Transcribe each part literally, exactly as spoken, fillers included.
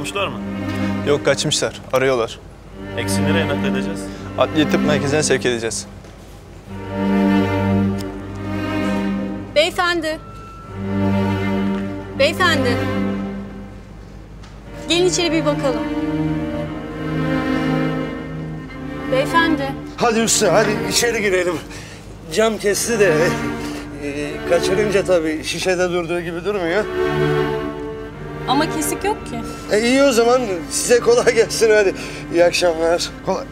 Yakalamışlar mı? Yok, kaçmışlar. Arıyorlar. Eksi nereye nakledeceğiz? Adliye tıp merkezine sevk edeceğiz. Beyefendi. Beyefendi. Gelin içeri bir bakalım. Beyefendi. Hadi usta, hadi içeri girelim. Cam kesti de e, kaçırınca tabii şişede durduğu gibi durmuyor. Ama kesik yok ki. E, iyi o zaman size kolay gelsin hadi. İyi akşamlar. Kolay.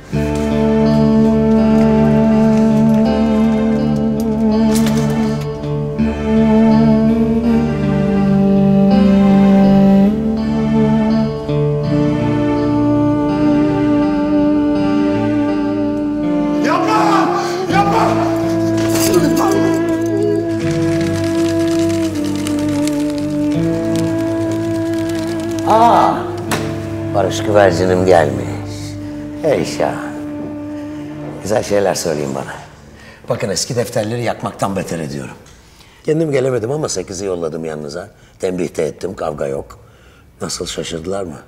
Aa, Barış güvercinim gelmiş. Hey Şahan. Güzel şeyler söyleyin bana. Bakın eski defterleri yakmaktan beter ediyorum. Kendim gelemedim ama sekizi yolladım yanınıza. Tembih de ettim, kavga yok. Nasıl, şaşırdılar mı?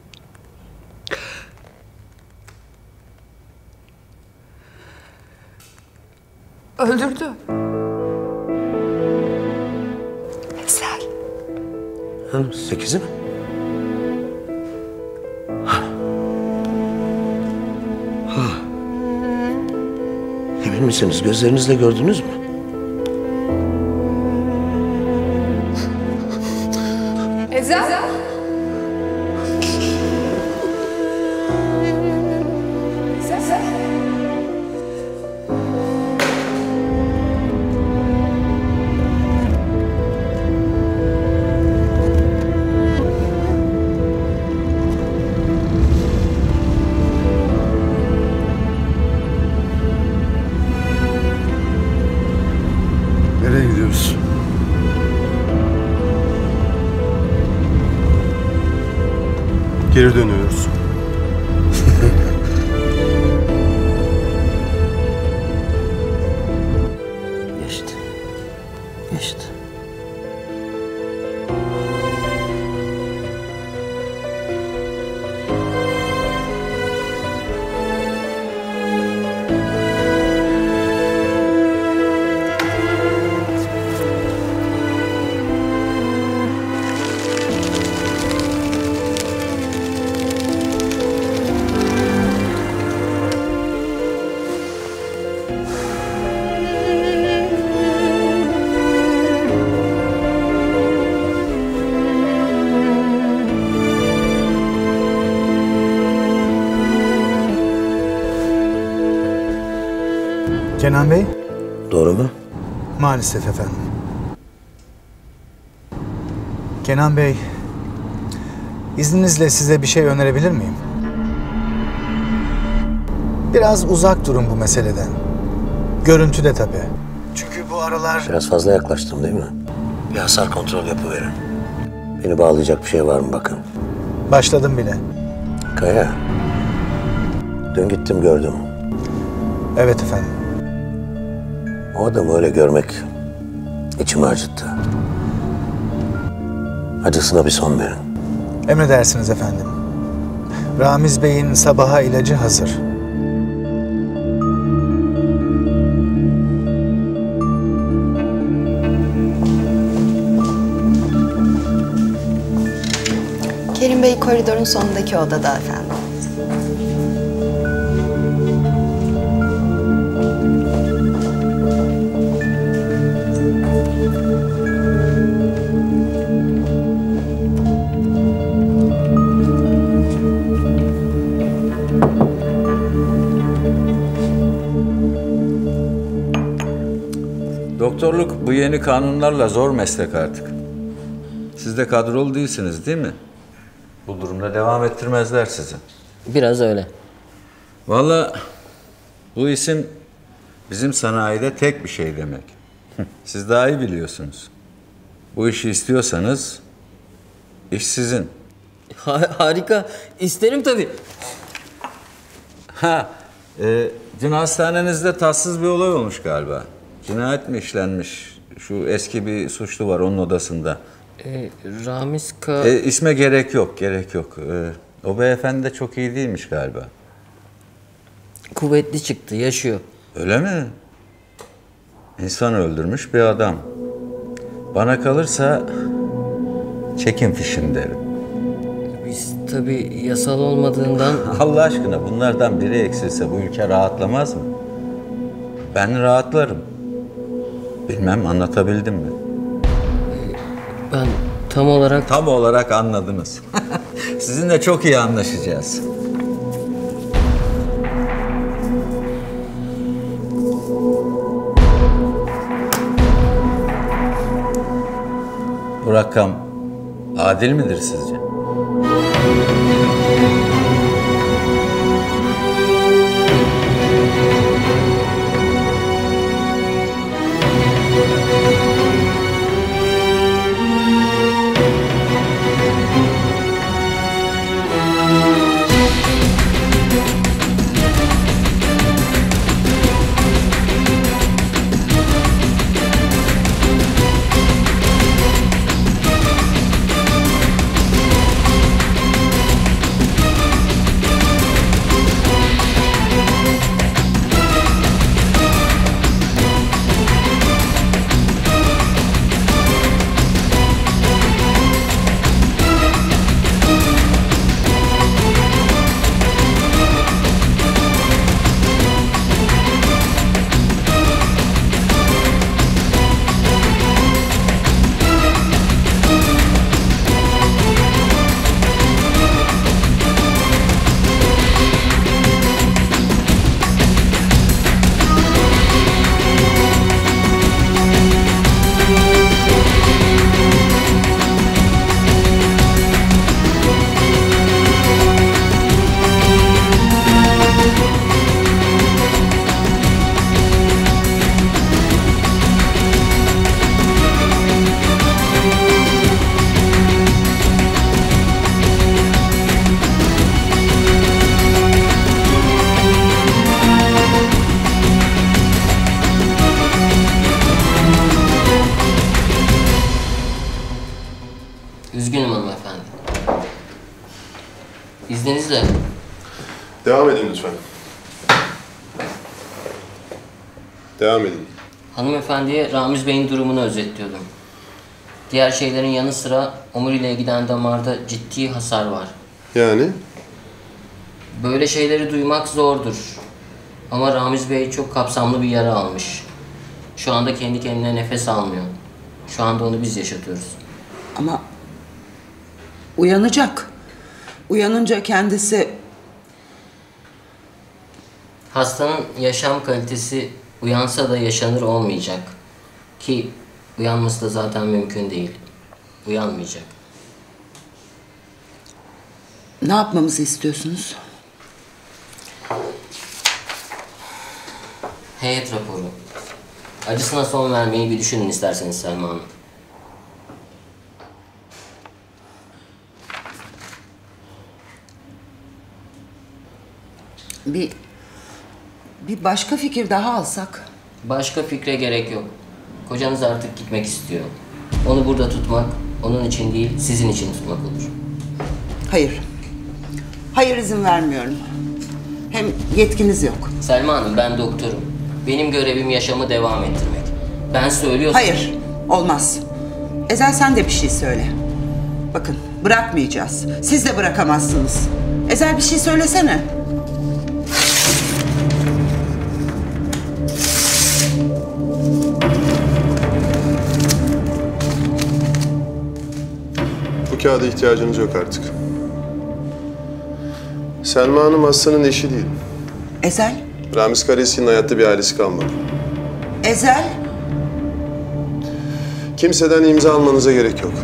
Öldürdü. Ezel. Hanım, sekizi mi? Ha. Ha. Emin misiniz? Gözlerinizle gördünüz mü? Ezel. Nereye gidiyoruz? Geri dönüyoruz. Geçti. Geçti. Kenan Bey? Doğru mu? Maalesef efendim. Kenan Bey, izninizle size bir şey önerebilir miyim? Biraz uzak durun bu meseleden. Görüntüde tabii. Çünkü bu aralar... Biraz fazla yaklaştım değil mi? Bir hasar kontrol yapıverin. Beni bağlayacak bir şey var mı bakın. Başladım bile. Kaya. Dün gittim gördüm. Evet efendim. O adamı öyle görmek içimi acıttı. Acısına bir son verin. Emredersiniz efendim. Ramiz Bey'in sabaha ilacı hazır. Kerim Bey koridorun sonundaki odada efendim. Doktorluk bu yeni kanunlarla zor meslek artık. Siz de kadrolu değilsiniz değil mi? Bu durumda devam ettirmezler sizi. Biraz öyle. Vallahi bu isim bizim sanayide tek bir şey demek. Siz daha iyi biliyorsunuz. Bu işi istiyorsanız iş sizin. Ha- harika. İsterim tabii. Ha, e, dün hastanenizde tatsız bir olay olmuş galiba. Cinayet mi işlenmiş? Şu eski bir suçlu var onun odasında. E, Ramiz Ka... E, isme gerek yok, gerek yok. E, o beyefendi de çok iyi değilmiş galiba. Kuvvetli çıktı, yaşıyor. Öyle mi? İnsan öldürmüş bir adam. Bana kalırsa çekin fişini derim. Biz tabii yasal olmadığından... Allah aşkına bunlardan biri eksilse bu ülke rahatlamaz mı? Ben rahatlarım. Bilmem anlatabildim mi? Ben tam olarak... Tam olarak anladınız. Sizinle çok iyi anlaşacağız. Bu rakam adil midir sizce? Üzgünüm hanımefendi. İzninizle. Devam edin lütfen. Devam edin. Hanımefendiye Ramiz Bey'in durumunu özetliyordum. Diğer şeylerin yanı sıra omuriliğe giden damarda ciddi hasar var. Yani? Böyle şeyleri duymak zordur. Ama Ramiz Bey çok kapsamlı bir yara almış. Şu anda kendi kendine nefes almıyor. Şu anda onu biz yaşatıyoruz. Ama uyanacak. Uyanınca kendisi... Hastanın yaşam kalitesi uyansa da yaşanır olmayacak. Ki uyanması da zaten mümkün değil. Uyanmayacak. Ne yapmamızı istiyorsunuz? Heyet raporu. Acısına son vermeyi bir düşünün isterseniz Selma Hanım. Bir... Bir başka fikir daha alsak. Başka fikre gerek yok. Kocanız artık gitmek istiyor. Onu burada tutmak, onun için değil, sizin için tutmak olur. Hayır. Hayır, izin vermiyorum. Hem yetkiniz yok. Selma Hanım, ben doktorum. Benim görevim yaşamı devam ettirmek. Ben söylüyorsam... Hayır, olmaz. Ezel, sen de bir şey söyle. Bakın, bırakmayacağız. Siz de bırakamazsınız. Ezel, bir şey söylesene. Bu kağıda ihtiyacınız yok artık. Selma Hanım hastanın eşi değil. Ezel? Ramiz Karayesi'nin hayatta bir ailesi kalmadı. Ezel? Kimseden imza almanıza gerek yok.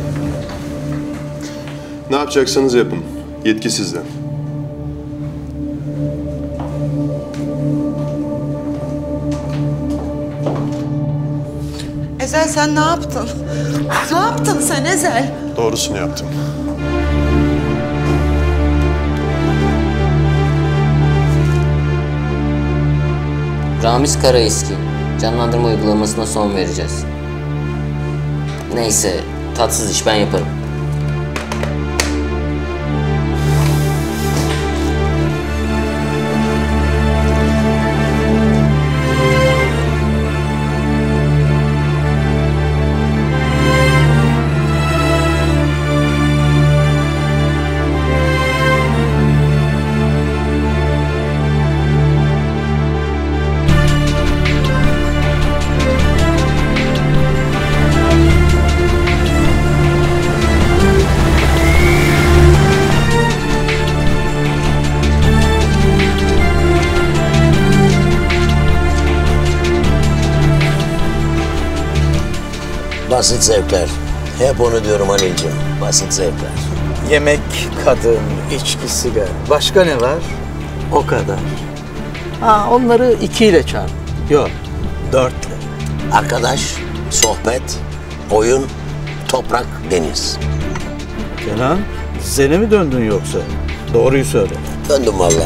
Ne yapacaksanız yapın. Yetki sizden. Ezel, sen ne yaptın? Ne yaptın sen Ezel? Doğrusunu yaptım. Ramiz Karaeski, canlandırma uygulamasına son vereceğiz. Neyse, Tatsız iş, ben yaparım. Basit zevkler. Hep onu diyorum Halil'ciğim. Basit zevkler. Yemek, kadın, içki, sigara. Başka ne var? O kadar. Ha, onları ikiyle çarp. Yok, dörtle. Arkadaş, sohbet, oyun, toprak, deniz. Kenan, sene mi döndün yoksa? Doğruyu söyle. Döndüm vallahi.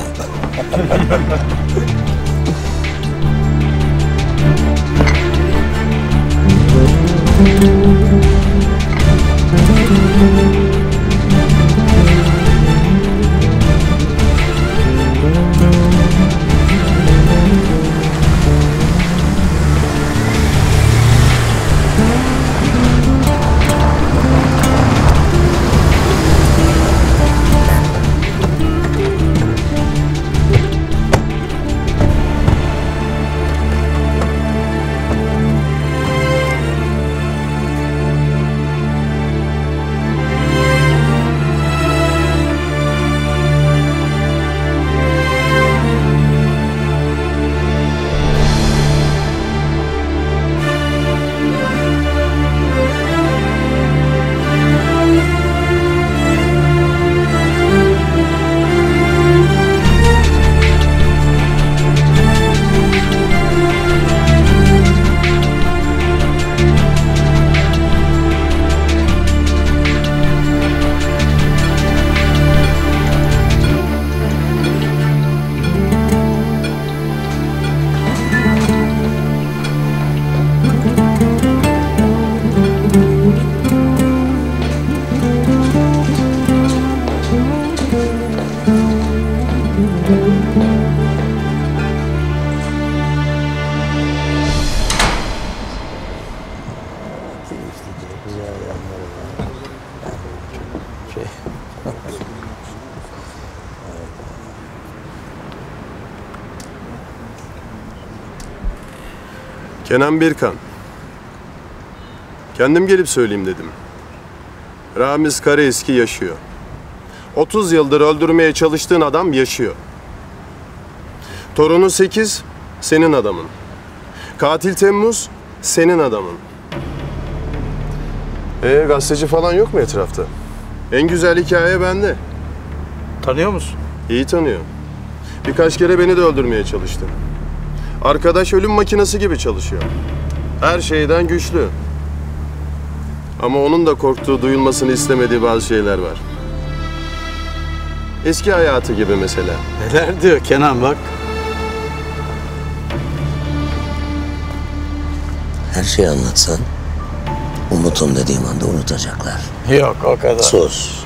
Kenan Birkan. Kendim gelip söyleyeyim dedim. Ramiz Karaeski yaşıyor. otuz yıldır öldürmeye çalıştığın adam yaşıyor. Torunu sekiz, senin adamın. Katil Temmuz, senin adamın. Ee, gazeteci falan yok mu etrafta? En güzel hikaye bende. Tanıyor musun? İyi tanıyor. Birkaç kere beni de öldürmeye çalıştı. Arkadaş ölüm makinesi gibi çalışıyor. Her şeyden güçlü. Ama onun da korktuğu, duyulmasını istemediği bazı şeyler var. Eski hayatı gibi mesela. Neler diyor Kenan bak. Her şeyi anlatsan, unutun dediğim anda unutacaklar. Yok o kadar. Sus.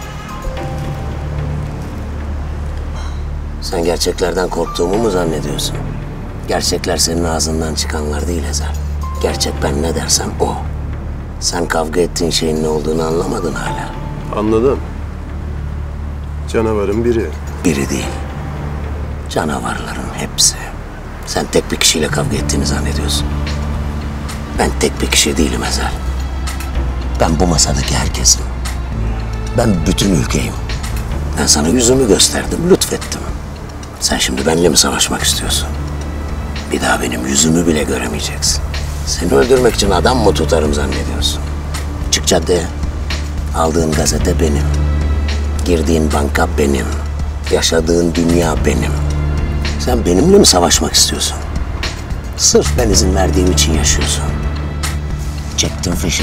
Sen gerçeklerden korktuğumu mu zannediyorsun? Gerçekler senin ağzından çıkanlar değil Ezel. Gerçek ben ne dersem o. Sen kavga ettiğin şeyin ne olduğunu anlamadın hala. Anladım. Canavarın biri. Biri değil. Canavarların hepsi. Sen tek bir kişiyle kavga ettiğini zannediyorsun. Ben tek bir kişi değilim Ezel. Ben bu masadaki herkesim. Ben bütün ülkeyim. Ben sana yüzümü gösterdim, lütfettim. Sen şimdi benimle mi savaşmak istiyorsun? Bir daha benim yüzümü bile göremeyeceksin. Seni öldürmek için adam mı tutarım zannediyorsun? Çık caddeye. Aldığın gazete benim. Girdiğin banka benim. Yaşadığın dünya benim. Sen benimle mi savaşmak istiyorsun? Sırf ben izin verdiğim için yaşıyorsun. Çektin fişini.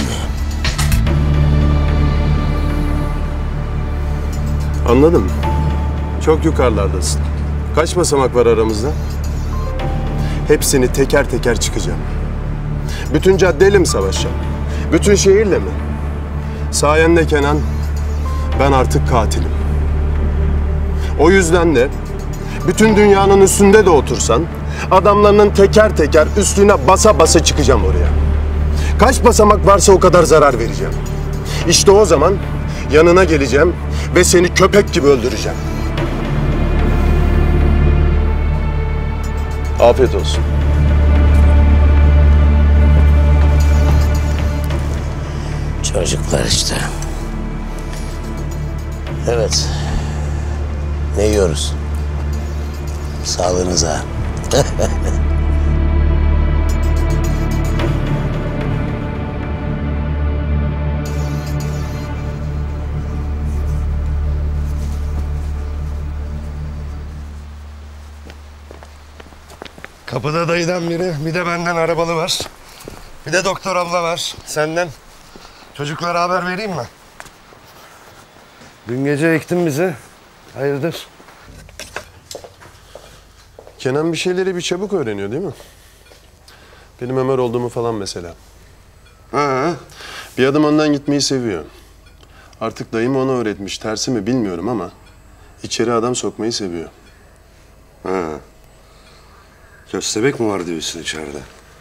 Anladım. Çok yukarılardasın. Kaç basamak var aramızda? Hepsini teker teker çıkacağım. Bütün caddeyle mi savaşacağım? Bütün şehirle mi? Sayende Kenan, ben artık katilim. O yüzden de bütün dünyanın üstünde de otursan, adamlarının teker teker üstüne basa basa çıkacağım oraya. Kaç basamak varsa o kadar zarar vereceğim. İşte o zaman yanına geleceğim ve seni köpek gibi öldüreceğim. Afiyet olsun. Çocuklar işte. Evet. Ne yiyoruz? Sağlığınıza. Kapıda dayıdan biri, bir de benden arabalı var. Bir de doktor abla var, senden. Çocuklara haber vereyim mi? Dün gece ektin bizi. Hayırdır? Kenan bir şeyleri bir çabuk öğreniyor değil mi? Benim Ömer olduğumu falan mesela. Ha. Bir adım önden gitmeyi seviyor. Artık dayım ona öğretmiş, tersi mi bilmiyorum ama içeri adam sokmayı seviyor. Ha. Köstebek mi var diyorsun içeride?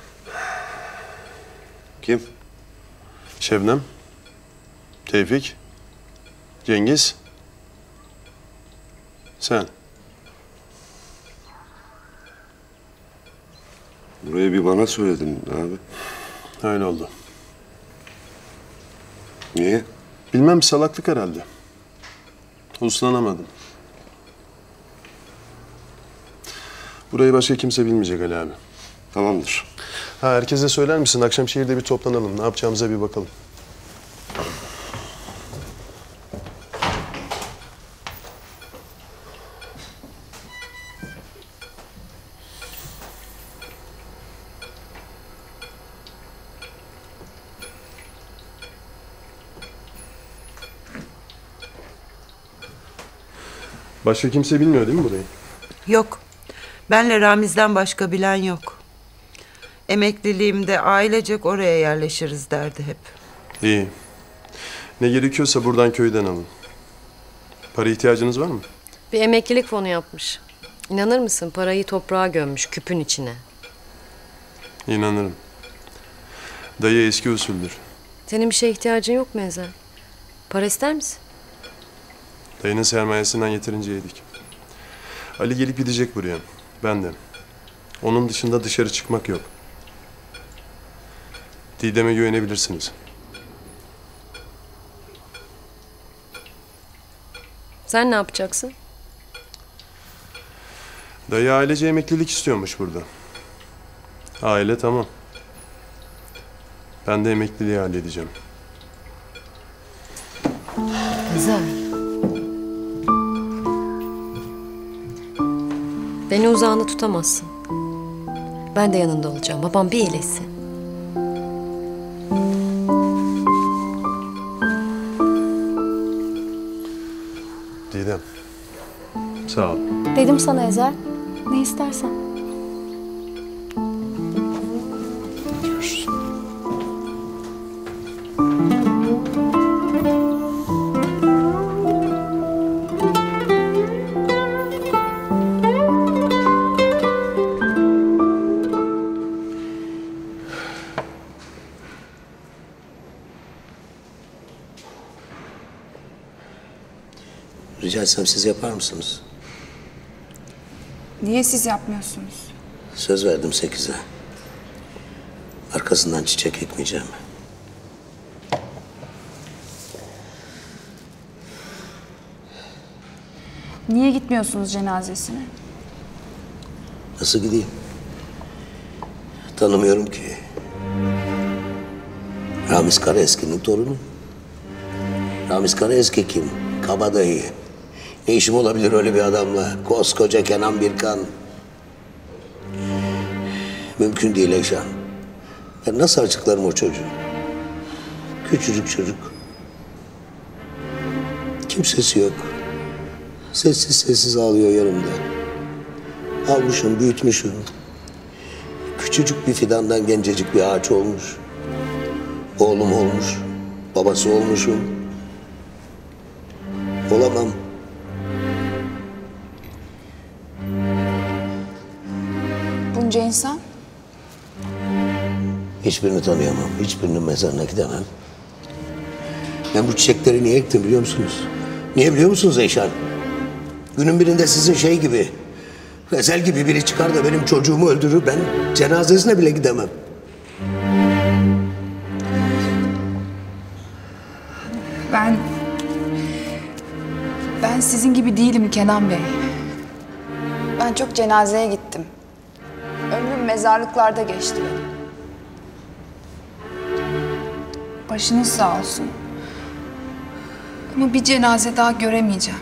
Kim? Şebnem, Tevfik, Cengiz, sen. Burayı bir bana söyledin abi. Öyle oldu. Niye? Bilmem, salaklık herhalde. Uslanamadım. Burayı başka kimse bilmeyecek Ali abi. Tamamdır. Ha, herkese söyler misin? Akşam şehirde bir toplanalım. Ne yapacağımıza bir bakalım. Başka kimse bilmiyor değil mi burayı? Yok. Benle Ramiz'den başka bilen yok. Emekliliğimde ailecek oraya yerleşiriz derdi hep. İyi. Ne gerekiyorsa buradan köyden alın. Para ihtiyacınız var mı? Bir emeklilik fonu yapmış. İnanır mısın, parayı toprağa gömmüş küpün içine. İnanırım. Dayı eski usuldür. Senin bir şeye ihtiyacın yok mu Ezel? Para ister misin? Dayının sermayesinden yeterince yedik. Ali gelip gidecek buraya. Ben de. Onun dışında dışarı çıkmak yok. Didem'e güvenebilirsiniz. Sen ne yapacaksın? Dayı ailece emeklilik istiyormuş burada. Aile tamam. Ben de emekliliği halledeceğim. Güzel. Beni uzağında tutamazsın. Ben de yanında olacağım. Babam bir iyileşsin. Didem. Sağ ol. Dedim sana Ezel. Ne istersen. Görüşürüz. Rica etsem siz yapar mısınız? Niye siz yapmıyorsunuz? Söz verdim sekize. Arkasından çiçek ekmeyeceğim. Niye gitmiyorsunuz cenazesine? Nasıl gideyim? Tanımıyorum ki. Ramiz Karaeski'nin torunu. Ramiz Karaeski kim? Kabadayı. Ne işim olabilir öyle bir adamla? Koskoca Kenan Birkan. Mümkün değil Eşan. Ben nasıl açıklarım o çocuğu? Küçücük çocuk. Kimsesi yok. Sessiz sessiz ağlıyor yanımda. Almışım, büyütmüşüm. Küçücük bir fidandan gencecik bir ağaç olmuş. Oğlum olmuş. babası olmuşum. Olamam. Bunca insan. Hiçbirini tanıyamam. Hiçbirinin mezarına gidemem. Ben bu çiçekleri niye ektim biliyor musunuz? Niye biliyor musunuz Eyşan? Günün birinde sizin şey gibi, Ezel gibi biri çıkar da benim çocuğumu öldürür. Ben cenazesine bile gidemem. Ben... Ben sizin gibi değilim Kenan Bey. Ben çok cenazeye gittim. Ömrüm mezarlıklarda geçti benim. Başınız sağ olsun. Ama bir cenaze daha göremeyeceğim.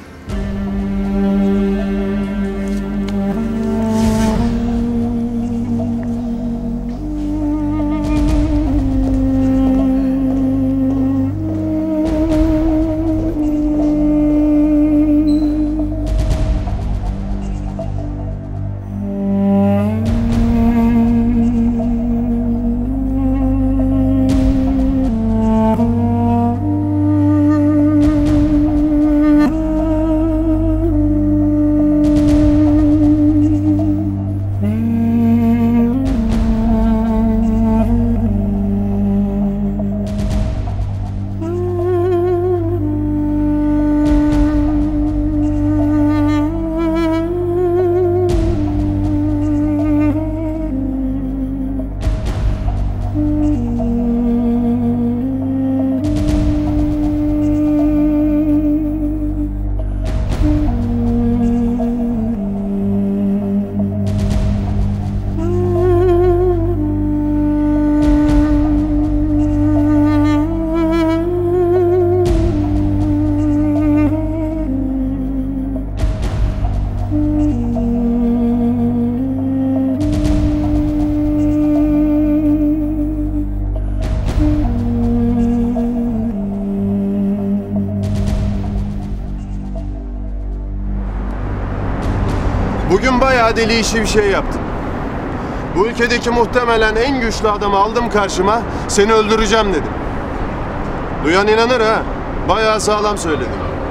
Bugün bayağı deli işi bir şey yaptım. Bu ülkedeki muhtemelen en güçlü adamı aldım karşıma, seni öldüreceğim dedim. Duyan inanır ha, bayağı sağlam söyledim.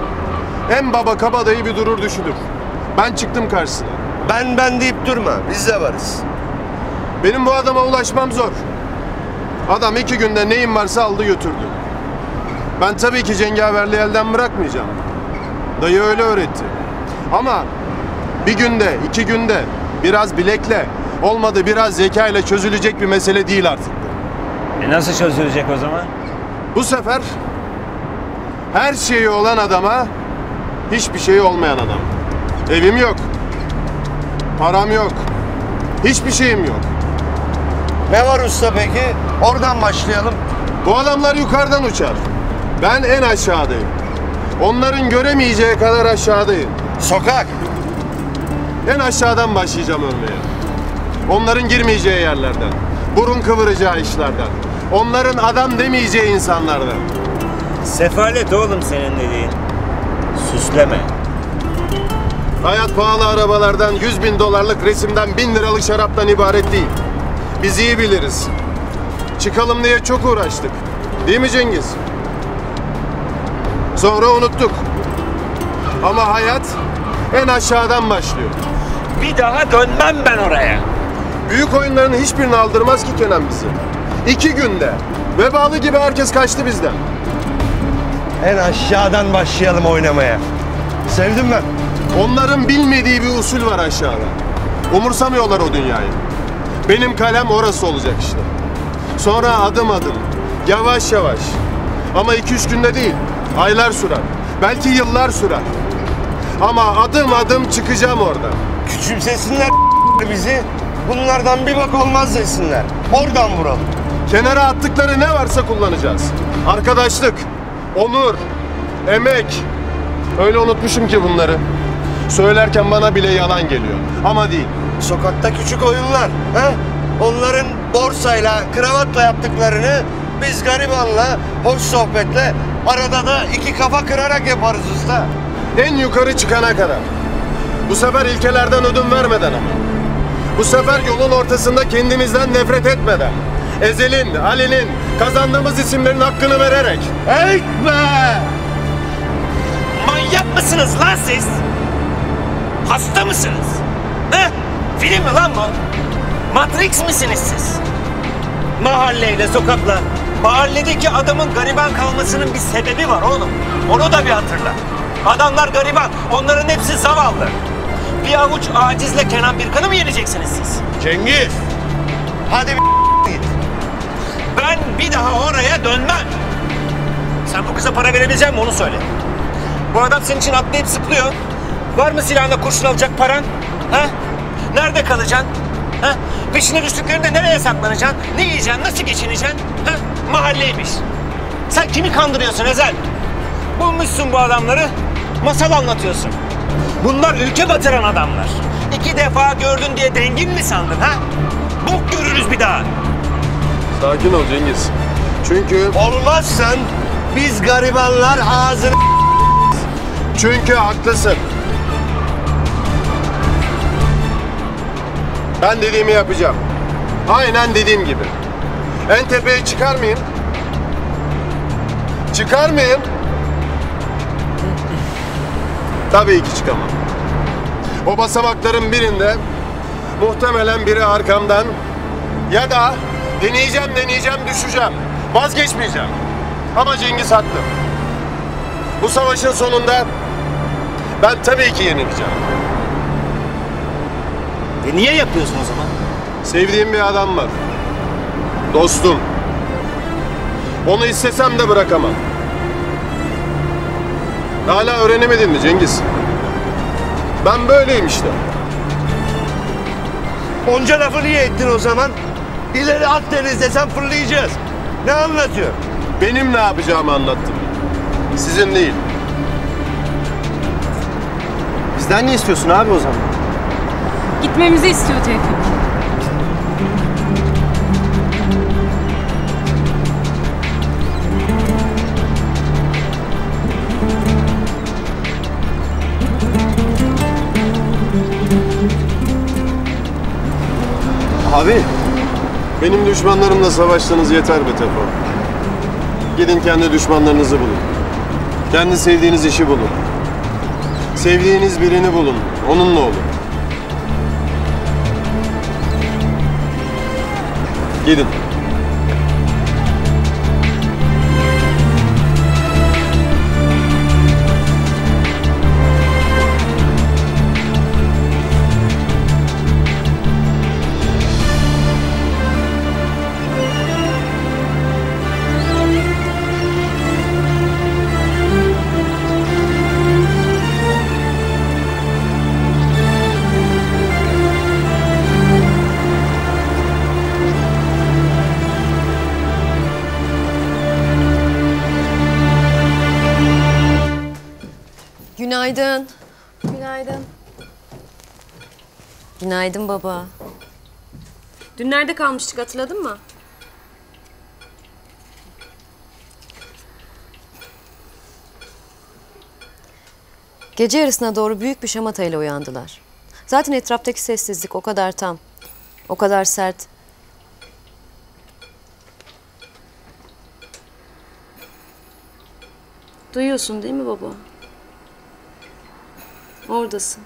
En baba kabadayı bir durur düşünür. Ben çıktım karşısına. Ben ben deyip durma, biz de varız. Benim bu adama ulaşmam zor. Adam iki günde neyin varsa aldı götürdü. Ben tabii ki cengaverliği elden bırakmayacağım. Dayı öyle öğretti. Ama bir günde, iki günde, biraz bilekle, olmadı biraz zekayla çözülecek bir mesele değil artık. E nasıl çözülecek o zaman? Bu sefer her şeyi olan adama hiçbir şeyi olmayan adam. Evim yok, param yok, hiçbir şeyim yok. Ne var usta peki? Oradan başlayalım. Bu adamlar yukarıdan uçar. Ben en aşağıdayım. Onların göremeyeceği kadar aşağıdayım. Sokak. En aşağıdan başlayacağım örneğe. Onların girmeyeceği yerlerden, burun kıvıracağı işlerden, onların adam demeyeceği insanlardan. Sefalet oğlum senin dediğin. Süsleme. Hayat pahalı arabalardan, yüz bin dolarlık resimden, bin liralık şaraptan ibaret değil. Biz iyi biliriz. Çıkalım diye çok uğraştık. Değil mi Cengiz? Sonra unuttuk. Ama hayat en aşağıdan başlıyor. Bir daha dönmem ben oraya. Büyük oyunların hiçbirini aldırmaz ki Kenan bizi. İki günde vebalı gibi herkes kaçtı bizden. En aşağıdan başlayalım oynamaya. Sevdim ben. Onların bilmediği bir usul var aşağıda. Umursamıyorlar o dünyayı. Benim kalem orası olacak işte. Sonra adım adım, yavaş yavaş. Ama iki üç günde değil, aylar sürer. Belki yıllar sürer. Ama adım adım çıkacağım orada. Küçümsesinler bizi. Bunlardan bir bak olmaz desinler. Oradan vuralım. Kenara attıkları ne varsa kullanacağız. Arkadaşlık, onur, emek. Öyle unutmuşum ki bunları. Söylerken bana bile yalan geliyor. Ama değil. Sokakta küçük oyunlar. He? Onların borsayla, kravatla yaptıklarını biz garibanla, hoş sohbetle, arada da iki kafa kırarak yaparız usta. En yukarı çıkana kadar. Bu sefer ilkelerden ödün vermeden ama. Bu sefer yolun ortasında kendimizden nefret etmeden. Ezel'in, Ali'nin, kazandığımız isimlerin hakkını vererek. Hey be! Manyak mısınız lan siz? Hasta mısınız? He? Film mi lan bu? Matrix misiniz siz? Mahalleyle, sokakla, mahalledeki adamın gariban kalmasının bir sebebi var oğlum. Onu da bir hatırla. Adamlar gariban, onların hepsi zavallı. Bir avuç acizle Kenan Birkan'ı mı yeneceksiniz siz? Cengiz! Hadi bir git. Ben bir daha oraya dönmem. Sen bu kıza para verebilecek misin onu söyle. Bu adam senin için atlayıp zıplıyor. Var mı silahına kurşun alacak paran? Ha? Nerede kalacaksın? Ha? Peşine düştüklerinde nereye saklanacaksın? Ne yiyeceksin? Nasıl geçineceksin? Ha? Mahalleymiş. Sen kimi kandırıyorsun Ezel? Bulmuşsun bu adamları, masal anlatıyorsun. Bunlar ülke batıran adamlar. İki defa gördün diye dengin mi sandın ha? Bok görürüz bir daha. Sakin ol Cengiz. Çünkü... Olmazsan biz garibanlar ağzını... Çünkü haklısın. Ben dediğimi yapacağım. Aynen dediğim gibi. En tepeye çıkar mıyım? Çıkar mıyım? Tabii ki çıkamam. O basamakların birinde muhtemelen biri arkamdan ya da deneyeceğim deneyeceğim düşeceğim. Vazgeçmeyeceğim. Ama Cengiz haklı. Bu savaşın sonunda ben tabii ki yenileceğim. E niye yapıyorsun o zaman? Sevdiğim bir adam var. Dostum. Onu istesem de bırakamam. Hala öğrenemedin mi Cengiz? Ben böyleyim işte. Onca lafı niye ettin o zaman? İleri Akdeniz desem fırlayacağız. Ne anlatıyor? Benim ne yapacağımı anlattım. Sizin değil. Bizden ne istiyorsun abi o zaman? Gitmemizi istiyor Tevfik. Abi, benim düşmanlarımla savaştığınız yeter be Tefo. Gidin kendi düşmanlarınızı bulun. Kendi sevdiğiniz işi bulun. Sevdiğiniz birini bulun. Onunla olun. Gidin. Günaydın. Günaydın. Günaydın baba. Dün nerede kalmıştık hatırladın mı? Gece yarısına doğru büyük bir şamatayla uyandılar. Zaten etraftaki sessizlik o kadar tam, o kadar sert. Duyuyorsun değil mi baba? Oradasın.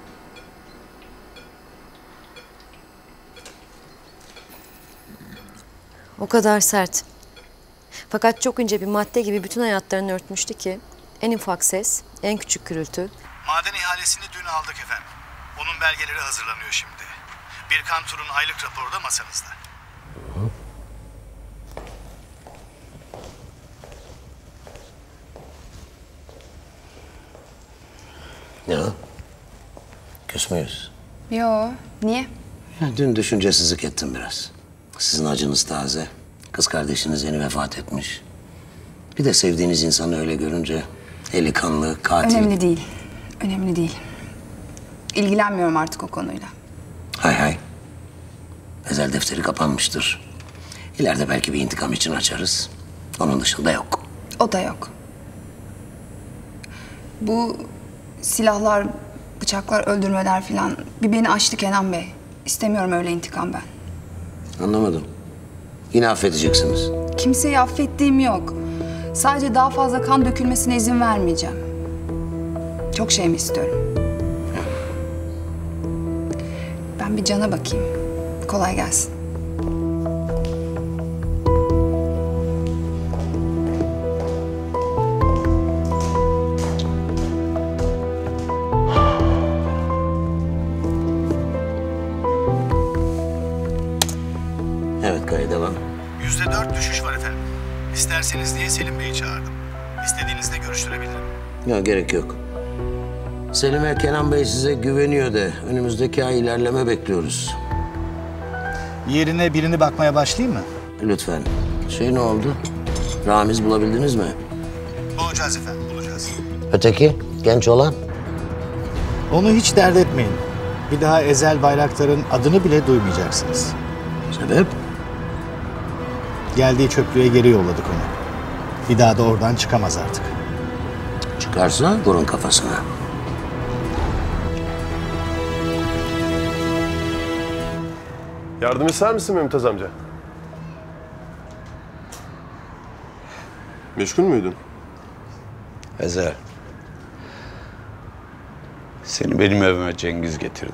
O kadar sert. Fakat çok ince bir madde gibi bütün hayatlarını örtmüştü ki en ufak ses, en küçük gürültü. Maden ihalesini dün aldık efendim. Onun belgeleri hazırlanıyor şimdi. Birkan Tur'un aylık raporu da masanızda. Ne o? Küs müyüz? Yo, niye? Ya, dün düşüncesizlik ettim biraz. Sizin acınız taze. Kız kardeşiniz yeni vefat etmiş. Bir de sevdiğiniz insanı öyle görünce eli kanlı, katil. Önemli değil. Önemli değil. İlgilenmiyorum artık o konuyla. Hay hay. Ezel defteri kapanmıştır. İleride belki bir intikam için açarız. Onun dışında yok. O da yok. Bu silahlar, bıçaklar, öldürmeler filan bir beni aştı Kenan Bey. İstemiyorum öyle intikam ben. Anlamadım. Yine affedeceksiniz. Kimseyi affettiğim yok. Sadece daha fazla kan dökülmesine izin vermeyeceğim. Çok şey mi istiyorum? Ben bir Can'a bakayım. Kolay gelsin. Evet Kaya, devam. Yüzde dört düşüş var efendim. İsterseniz diye Selim Bey'i çağırdım. İstediğinizde görüştürebilirim. Yok, gerek yok. Selim ve Kenan Bey size güveniyor de önümüzdeki ay ilerleme bekliyoruz. Yerine birini bakmaya başlayayım mı? Lütfen. Şey ne oldu? Ramiz bulabildiniz mi? Bulacağız efendim, bulacağız. Öteki, genç olan? Onu hiç dert etmeyin. Bir daha Ezel Bayraktar'ın adını bile duymayacaksınız. Sebep? Geldiği çöplüğe geri yolladık onu. Bir daha da oradan çıkamaz artık. Çıkarsa vurun kafasına. Yardım ister misin Mümtaz amca? Meşgul müydün? Ezel. Seni benim evime Cengiz getirdi.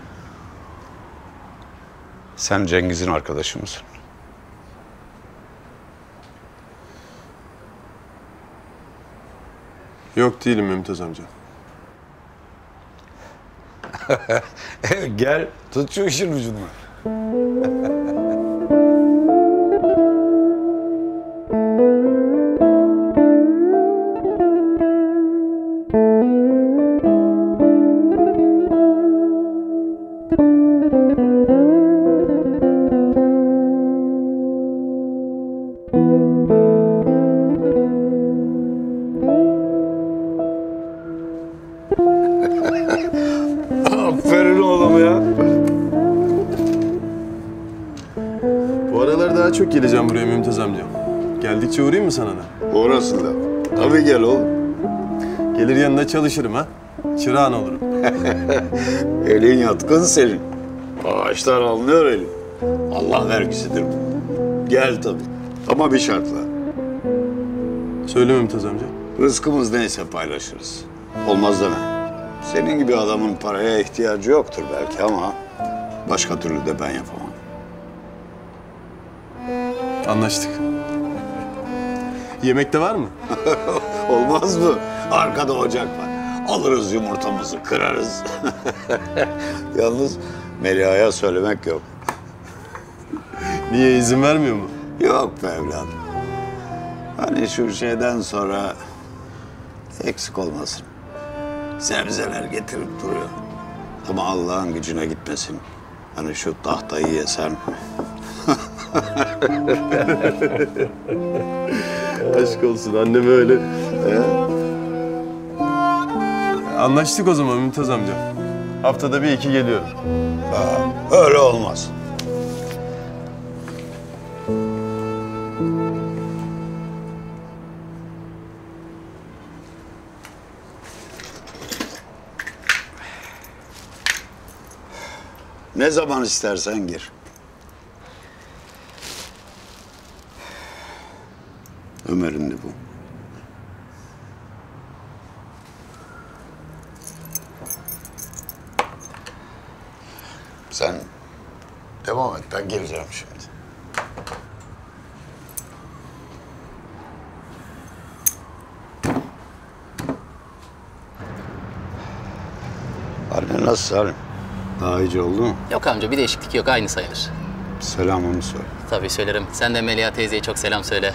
Sen Cengiz'in arkadaşı mısın? Yok değilim Mümtaz amca. Gel, tut şu işin ucunu. Aferin oğlum ya. Bu aralar daha çok geleceğim buraya Mümtaz amca. Geldikçe uğrayayım mı sana da? Orası da. Tabii gel oğlum. Gelir yanında çalışırım ha. Çırağın olurum. Elin yatkın senin. Ağaçlar anlıyor elin. Allah vergisidir bu. Gel tabii. Ama bir şartla. Söyle Mümtaz amca. Rızkımız neyse paylaşırız. Olmaz deme. Senin gibi adamın paraya ihtiyacı yoktur belki ama başka türlü de ben yapamam. Anlaştık. Yemek de var mı? Olmaz mı? Arkada ocak var. Alırız yumurtamızı, kırarız. Yalnız Meliha'ya söylemek yok. Niye, izin vermiyor mu? Yok be evladım. Hani şu şeyden sonra eksik olmasın. Sebzeler getirip duruyor. Ama Allah'ın gücüne gitmesin. Hani şu tahtayı yesen. Aşk olsun, annem öyle. Ee? Anlaştık o zaman Mümtaz amca. Haftada bir iki geliyorum. Aa, öyle olmaz. Ne zaman istersen gir. Ömer'in de bu. Sen devam et, ben geleceğim şimdi. Anne nasıl Salim? Daha iyice oldu mu? Yok amca, bir değişiklik yok, aynı sayılır. Selamımı söyle. Tabii söylerim. Sen de Melia teyzeye çok selam söyle.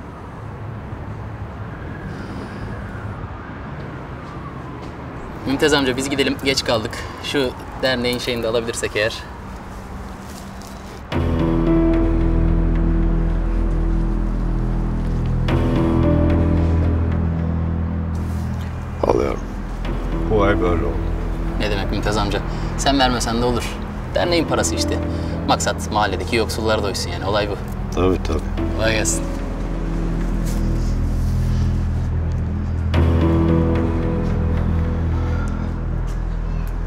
Mümtaz amca biz gidelim, geç kaldık. Şu derneğin şeyini de alabilirsek eğer. Alıyorum. Bu ay böyle oldu. Ne demek Mümtaz amca? Sen vermesen de olur. Derneğin parası işte. Maksat mahalledeki yoksullar doysun yani, olay bu. Tabii tabii. Kolay gelsin.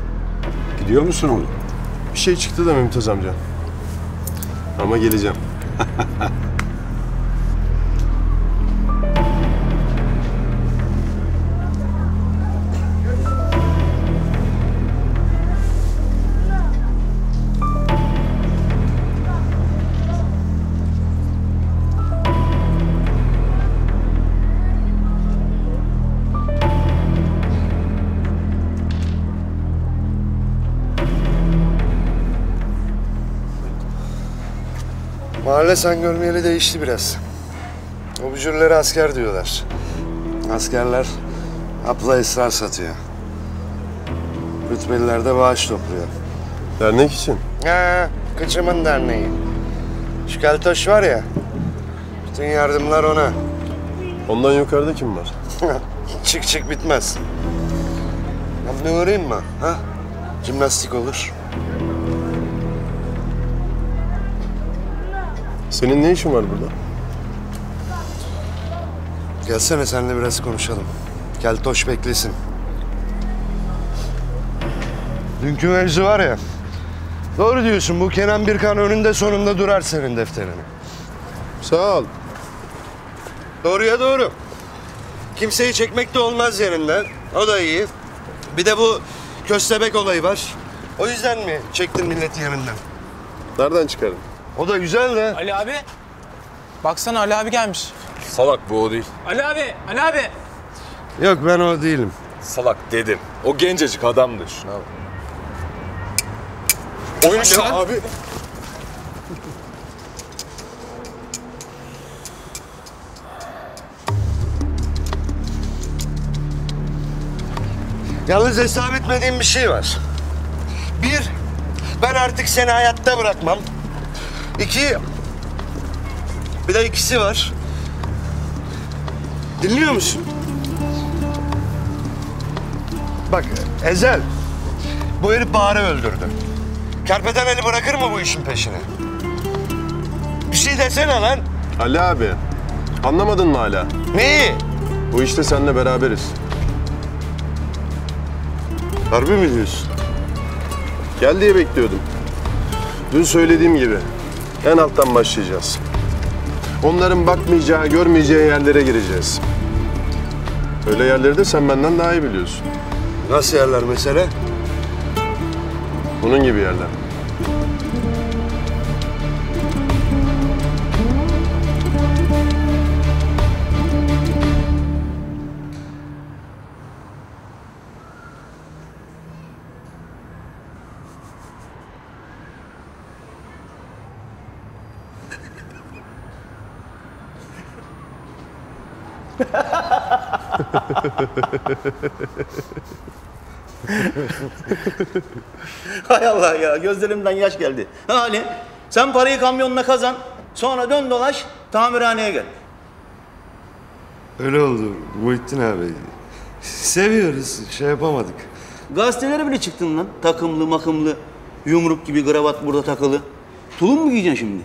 Gidiyor musun oğlum? Bir şey çıktı da Mümtaz amca. Ama geleceğim. Mahalle sen görmeyeli değişti biraz. O bücürlere asker diyorlar. Askerler hapla esrar satıyor. Rütbeliler de bağış topluyor. Dernek için? He, kıçımın derneği. Şu keltoş var ya, bütün yardımlar ona. Ondan yukarıda kim var? Çık çık bitmez. Ben de uğrayayım mı? Ha? Jimnastik olur. Senin ne işin var burada? Gelsene seninle biraz konuşalım. Keltoş beklesin. Dünkü mevzu var ya. Doğru diyorsun, bu Kenan Birkan önünde sonunda durar senin defterini. Sağ ol. Doğruya doğru. Kimseyi çekmek de olmaz yerinden. O da iyi. Bir de bu köstebek olayı var. O yüzden mi çektin milletin yanından? Nereden çıkardın? O da güzel de. Ali abi. Baksana Ali abi gelmiş. Salak bu o değil. Ali abi, Ali abi. Yok ben o değilim. Salak dedim. O gencecik adamdır. Oyun ya abi. Yalnız hesap etmediğim bir şey var. Bir, ben artık seni hayatta bırakmam. İki, bir de ikisi var. Dinliyor musun? Bak Ezel, bu herif Bahar'ı öldürdü. Kerpeten Ali bırakır mı bu işin peşini? Bir şey desene lan. Ali abi, anlamadın mı hala? Neyi? Bu işte seninle beraberiz. Harbi mi diyorsun? Gel diye bekliyordum. Dün söylediğim gibi en alttan başlayacağız. Onların bakmayacağı, görmeyeceği yerlere gireceğiz. Öyle yerleri de sen benden daha iyi biliyorsun. Nasıl yerler mesela? Bunun gibi yerler. Hay Allah ya, gözlerimden yaş geldi. Ha Ali, sen parayı kamyonla kazan, sonra dön dolaş, tamirhaneye gel. Öyle oldu Muhittin abi. Seviyoruz, şey yapamadık. Gazetelere bile çıktın lan, takımlı makımlı, yumruk gibi kravat burada takılı. Tulum mu giyeceksin şimdi?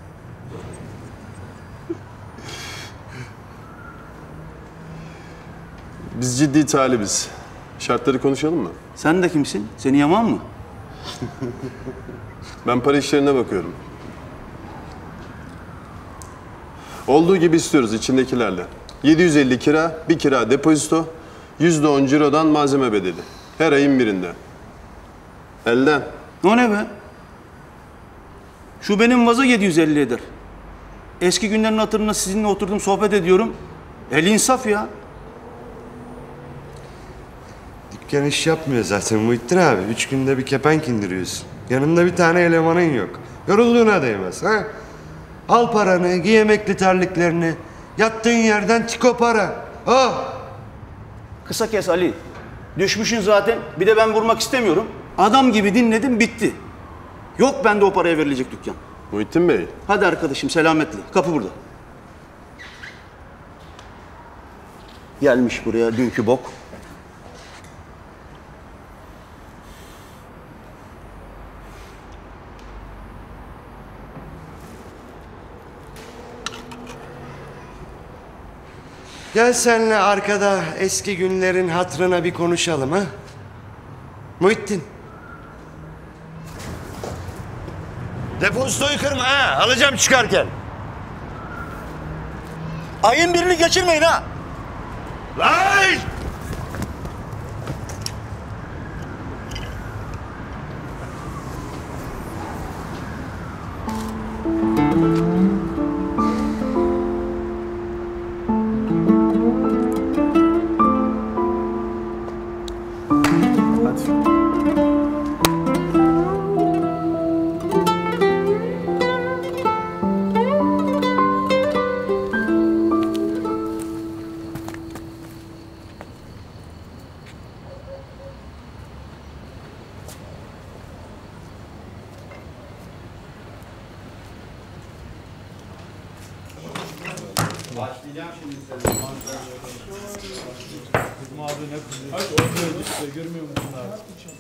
Biz ciddi talibiz. Şartları konuşalım mı? Sen de kimsin? Seni Yaman mı? Ben para işlerine bakıyorum. Olduğu gibi istiyoruz içindekilerle. yedi yüz elli kira, bir kira depozito, yüzde on cirodan malzeme bedeli. Her ayın birinde. Elden. O ne be? Şu benim vaza yedi yüz elli eder. Eski günlerin hatırına sizinle oturdum, sohbet ediyorum. El insaf ya. Dükkan iş yapmıyor zaten Muhittin abi. Üç günde bir kepenk indiriyorsun. Yanında bir tane elemanın yok. Yorulduğuna değmez ha. Al paranı, giy emekli terliklerini. Yattığın yerden tiko para. Oh! Kısa kes Ali. Düşmüşsün zaten. Bir de ben vurmak istemiyorum. Adam gibi dinledim, bitti. Yok bende o paraya verilecek dükkan. Muhittin Bey. Hadi arkadaşım, selametle. Kapı burada. Gelmiş buraya dünkü bok. Gel seninle arkada eski günlerin hatırına bir konuşalım ha. Muhittin. Depozitoyu kırma ha. Alacağım çıkarken. Ayın birini geçirmeyin ha. Lan! Başlayacağım şimdi size. Kızım abi ne kızıyor? Hadi orada işte görmüyor musun abi?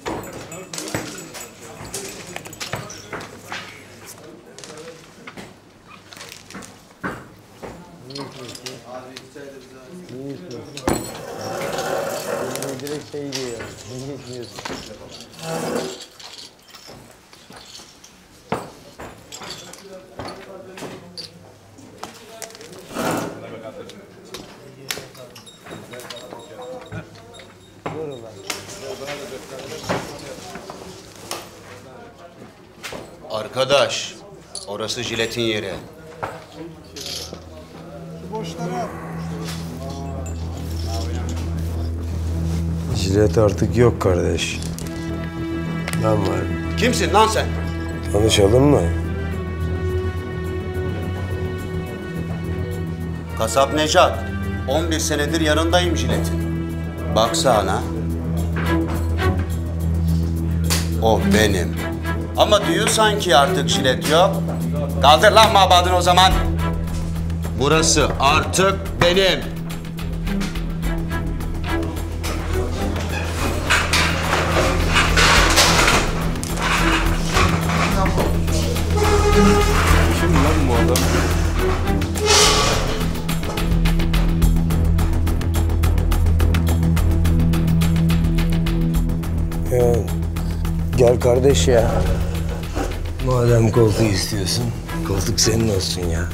Direkt şey diyor. Ne geçmiyorsun? Arkadaş, orası jiletin yeri. Jilet artık yok kardeş. Ben varım. Kimsin lan sen? Tanışalım mı? Kasap Necat. on bir senedir yanındayım jiletin. Baksana. O benim. Ama diyor sanki artık jilet yok. Kaldır lan mabadını o zaman. Burası artık benim. Kim lan bu adam? Ya, gel kardeş ya. Madem koltuğu istiyorsun, koltuk senin olsun ya.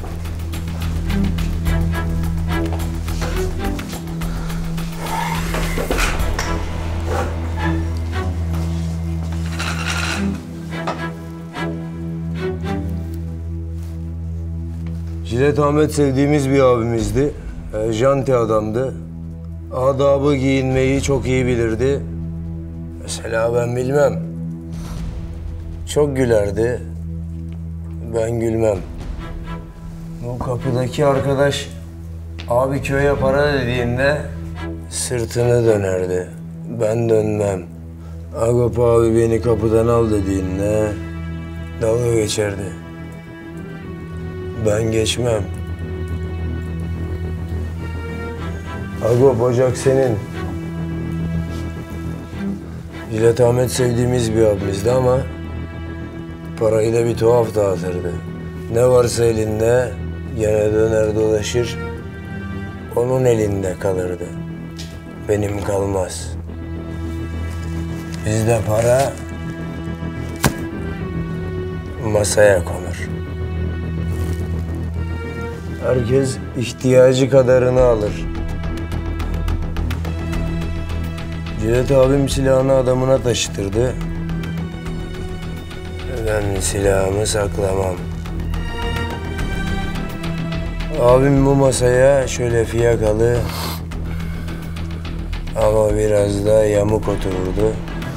Jilet Ahmet sevdiğimiz bir abimizdi. E, janti adamdı. Adabı giyinmeyi çok iyi bilirdi. Mesela ben bilmem. Çok gülerdi. Ben gülmem. Bu kapıdaki arkadaş abi köye para dediğinde sırtını dönerdi. Ben dönmem. Agop abi beni kapıdan al dediğinde dalga geçerdi. Ben geçmem. Agop ocak senin. Jilet Ahmet sevdiğimiz bir abimizdi ama parayı da bir tuhaf dağıtırdı. Ne varsa elinde gene döner dolaşır, onun elinde kalırdı. Benim kalmaz. Bizde para masaya konur. Herkes ihtiyacı kadarını alır. Jilet abim silahını adamına taşıtırdı. Ben silahımı saklamam. Abim bu masaya şöyle fiyakalı ama biraz da yamuk otururdu.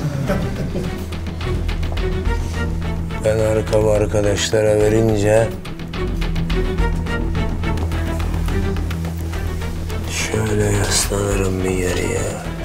Ben arkamı arkadaşlara verince şöyle yaslanırım bir yere.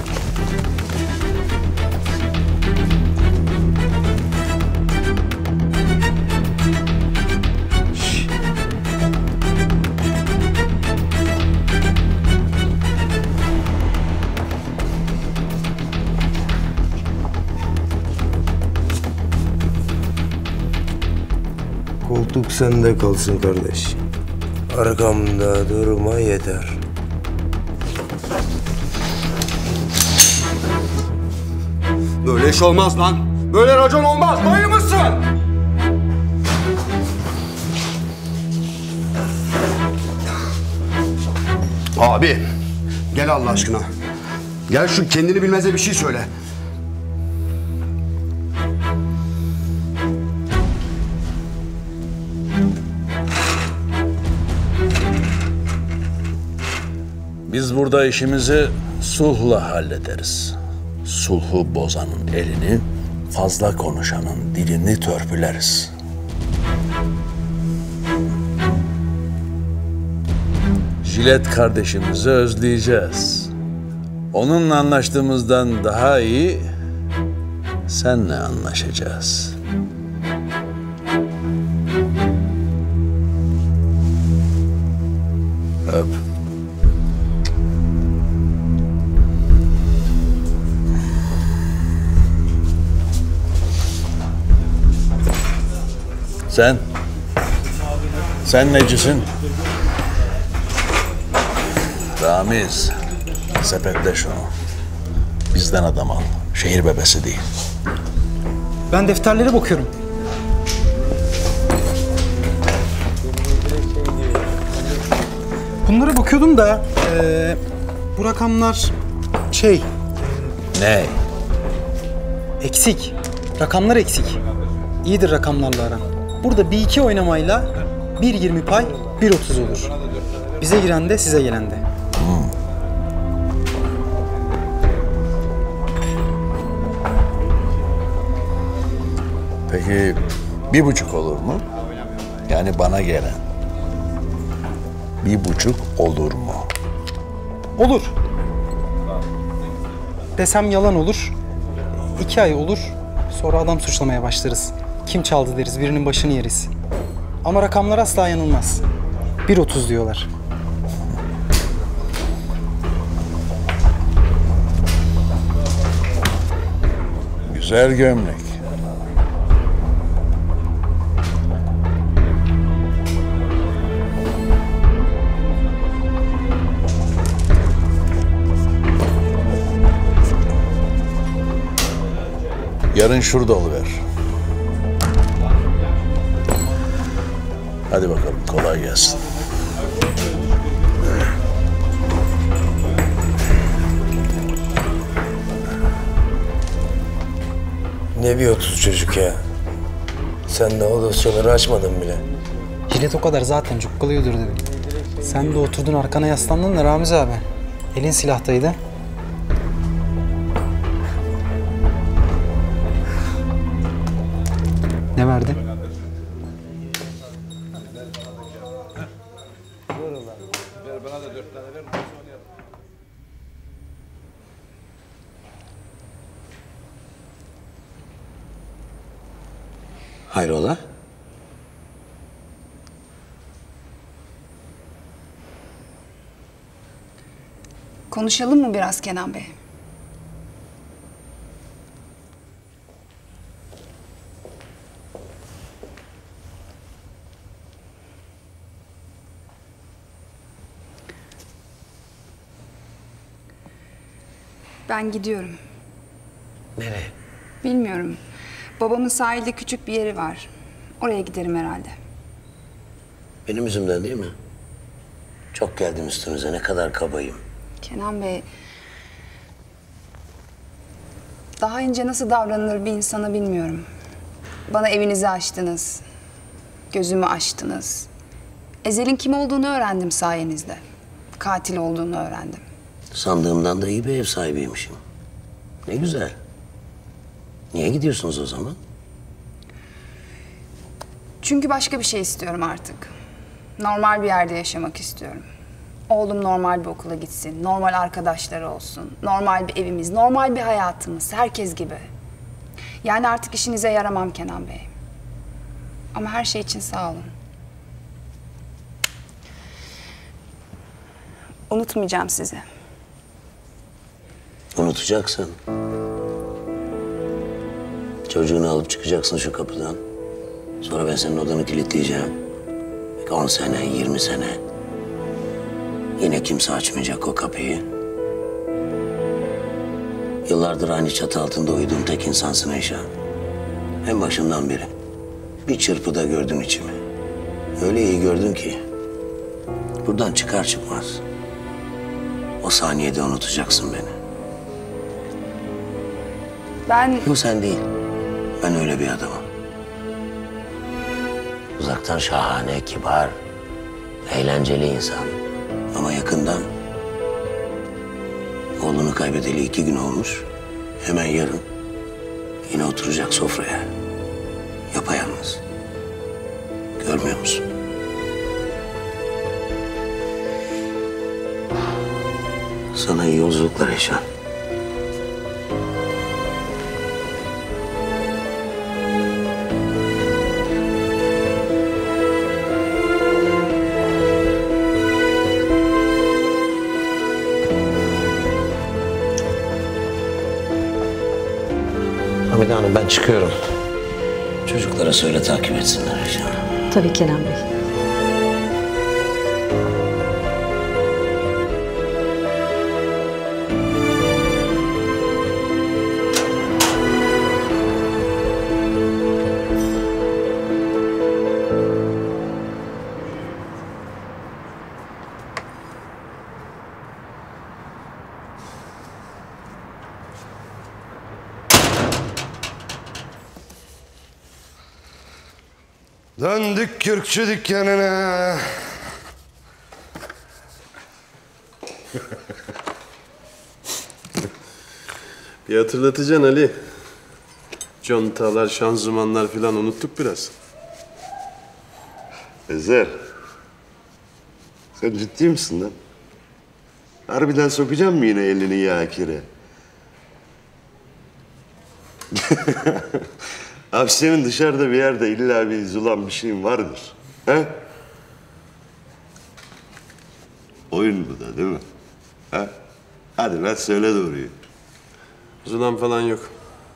Koltuk sende kalsın kardeş. Arkamda durma yeter. Böyle iş olmaz lan. Böyle racon olmaz. Dayı mısın? Abi gel Allah aşkına. Gel şu kendini bilmeze bir şey söyle. Biz burada işimizi sulhla hallederiz. Sulhu bozanın elini, fazla konuşanın dilini törpüleriz. Jilet kardeşimizi özleyeceğiz. Onunla anlaştığımızdan daha iyi senle anlaşacağız. Öp. Sen? Sen necisin? Ramiz, sepetle şunu. Bizden adam al. Şehir bebesi değil. Ben defterlere bakıyorum. Bunlara bakıyordum da eee, bu rakamlar şey... Ne? Eksik. Rakamlar eksik. İyidir rakamlarla aran. Burada bir iki oynamayla bir yirmi pay bir otuz olur. Bize giren de size gelen de. Hmm. Peki bir buçuk olur mu? Yani bana gelen. Bir buçuk olur mu? Olur. Desem yalan olur. İki ay olur. Sonra adam suçlamaya başlarız. Kim çaldı deriz, birinin başını yeriz. Ama rakamlar asla yanılmaz. bir otuz diyorlar. Güzel gömlek. Yarın şurada oluver. Hadi bakalım, kolay gelsin. Ne bir otuz çocuk ya. Sen de o dosyaları açmadın bile. Jilet o kadar zaten cukkalıyordur dedim. Sen de oturdun arkana yaslandın da Ramiz abi. Elin silahtaydı. Ne verdi? Hayrola? Konuşalım mı biraz Kenan Bey? Ben gidiyorum. Nereye? Bilmiyorum. Babamın sahilde küçük bir yeri var. Oraya giderim herhalde. Benim yüzümden değil mi? Çok geldim üstünüze, ne kadar kabayım. Kenan Bey... Daha önce nasıl davranılır bir insana bilmiyorum. Bana evinizi açtınız. Gözümü açtınız. Ezel'in kim olduğunu öğrendim sayenizde. Katil olduğunu öğrendim. Sandığımdan da iyi bir ev sahibiymişim. Ne güzel. Niye gidiyorsunuz o zaman? Çünkü başka bir şey istiyorum artık. Normal bir yerde yaşamak istiyorum. Oğlum normal bir okula gitsin, normal arkadaşları olsun, normal bir evimiz, normal bir hayatımız, herkes gibi. Yani artık işinize yaramam Kenan Bey. Ama her şey için sağ olun. Unutmayacağım sizi. Unutacaksın. Çocuğunu alıp çıkacaksın şu kapıdan. Sonra ben senin odanı kilitleyeceğim. Belki on sene, yirmi sene. Yine kimse açmayacak o kapıyı. Yıllardır aynı çatı altında uyuduğum tek insansın Eyşan. En başından beri. Bir çırpıda gördün içimi. Öyle iyi gördün ki. Buradan çıkar çıkmaz. O saniyede unutacaksın beni. Ben... Yok sen değil. Ben öyle bir adamım. Uzaktan şahane, kibar, eğlenceli insan. Ama yakından oğlunu kaybedeli iki gün olmuş. Hemen yarın yine oturacak sofraya. Yapayalnız. Görmüyor musun? Sana iyi yolculuklar Eşan. Hamide Hanım ben çıkıyorum. Çocuklara söyle takip etsinler Eşan. Tabii Kenan Bey. Döndük kürkçü dükkanına. Bir hatırlatacaksın Ali. Contalar, şanzımanlar falan unuttuk biraz. Ezer. Sen ciddi misin lan? Harbiden sokacağım mı yine elini yağ kire? Abi senin dışarıda bir yerde illa bir zulan bir şeyin vardır. He? Oyun bu da değil mi? Ha? Hadi lan söyle doğruyu. Zulan falan yok.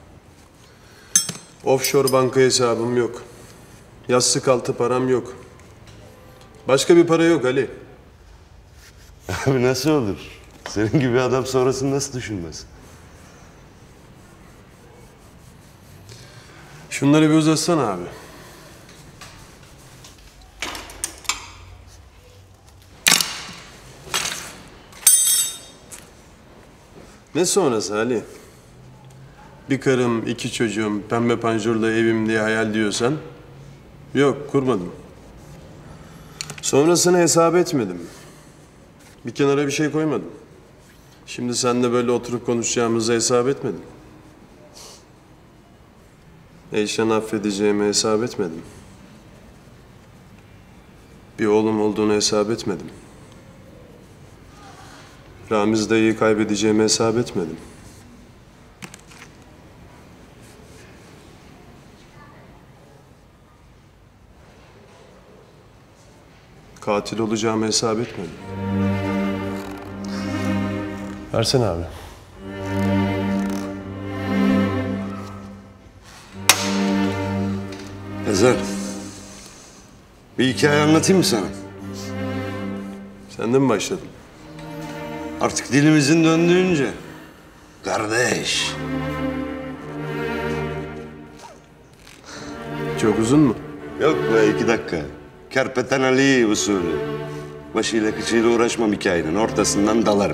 Offshore banka hesabım yok. Yastık altı param yok. Başka bir para yok Ali. Abi nasıl olur? Senin gibi adam sonrasını nasıl düşünmez? Şunları bir uzatsana abi. Ne sonrası Ali? Bir karım, iki çocuğum, pembe panjurla evim diye hayal diyorsan... Yok, kurmadım. Sonrasını hesap etmedim. Bir kenara bir şey koymadım. Şimdi seninle böyle oturup konuşacağımızı hesap etmedim. Eyşan'ı affedeceğimi hesap etmedim. Bir oğlum olduğunu hesap etmedim. Ramiz dayıyı kaybedeceğimi hesap etmedim. Katil olacağımı hesap etmedim. Versene abi. Ezer. Bir hikaye anlatayım mı sana? Sen de mi başladın? Artık dilimizin döndüğünce. Kardeş. Çok uzun mu? Yok be iki dakika. Kerpeten Ali usulü. Başıyla kıçıyla uğraşmam hikayenin. Ortasından dalarım.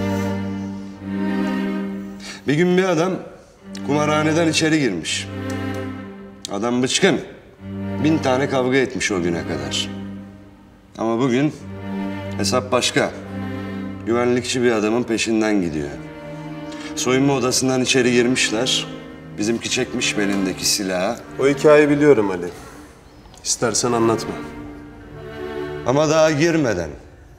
Bir gün bir adam kumarhaneden içeri girmiş. Adam bıçkın. Bin tane kavga etmiş o güne kadar. Ama bugün hesap başka. Güvenlikçi bir adamın peşinden gidiyor. Soyunma odasından içeri girmişler. Bizimki çekmiş belindeki silahı. O hikayeyi biliyorum Ali. İstersen anlatma. Ama daha girmeden.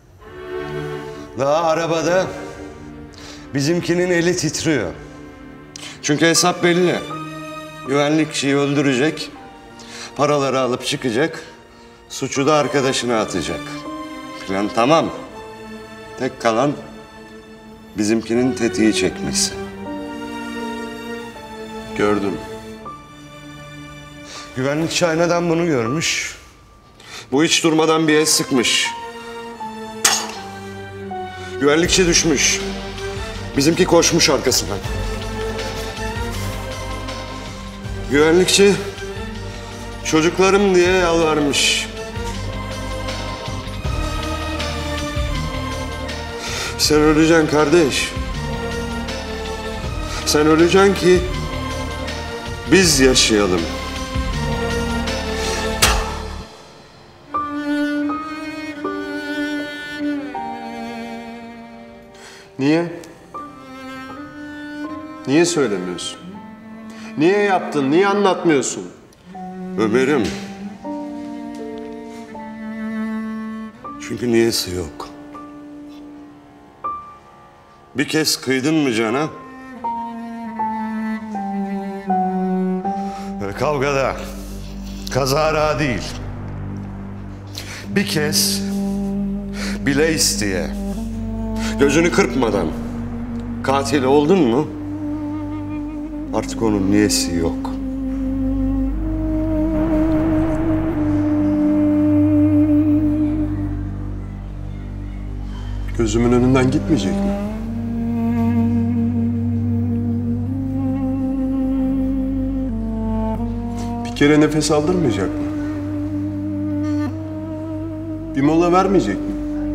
Daha arabada bizimkinin eli titriyor. Çünkü hesap belli. Güvenlikçiyi öldürecek, paraları alıp çıkacak, suçu da arkadaşına atacak. Plan tamam. Tek kalan bizimkinin tetiği çekmesi. Gördüm. Güvenlikçi aynadan bunu görmüş. Bu hiç durmadan bir el sıkmış. Güvenlikçi düşmüş. Bizimki koşmuş arkasından. Güvenlikçi çocuklarım diye yalvarmış. Sen öleceksin kardeş. Sen öleceksin ki biz yaşayalım. Niye? Niye söylemiyorsun? Niye yaptın? Niye anlatmıyorsun? Ömer'im. Çünkü niyesi yok. Bir kez kıydın mı cana? Böyle kavgada, kazara değil. Bir kez bile isteye, gözünü kırpmadan katil oldun mu? Artık onun niyesi yok. Gözümün önünden gitmeyecek mi? Bir kere nefes aldırmayacak mı? Bir mola vermeyecek mi?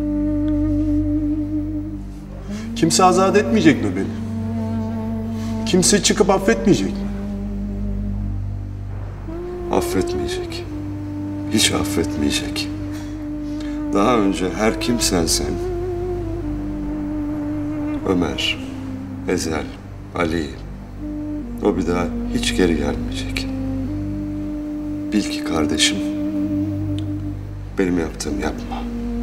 Kimse azat etmeyecek mi beni? Kimse çıkıp affetmeyecek mi? Affetmeyecek. Hiç affetmeyecek. Daha önce her kimsen sen, Ömer, Ezel, Ali, o bir daha hiç geri gelmeyecek. Bil ki kardeşim, benim yaptığım yapma.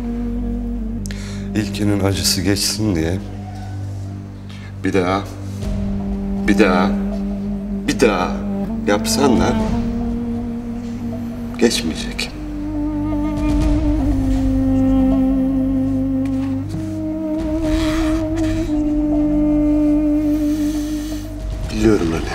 İlkinin acısı geçsin diye bir daha, bir daha, bir daha yapsan da geçmeyecek. Biliyorum öyle.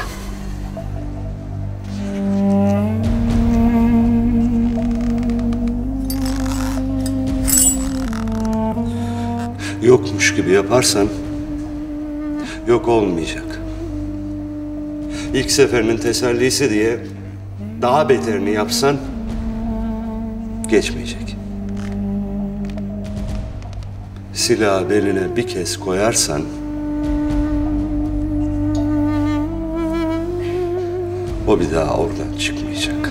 Yokmuş gibi yaparsan yok olmayacak. İlk seferinin tesellisi diye daha beterini yapsan geçmeyecek. Silahı beline bir kez koyarsan o bir daha oradan çıkmayacak.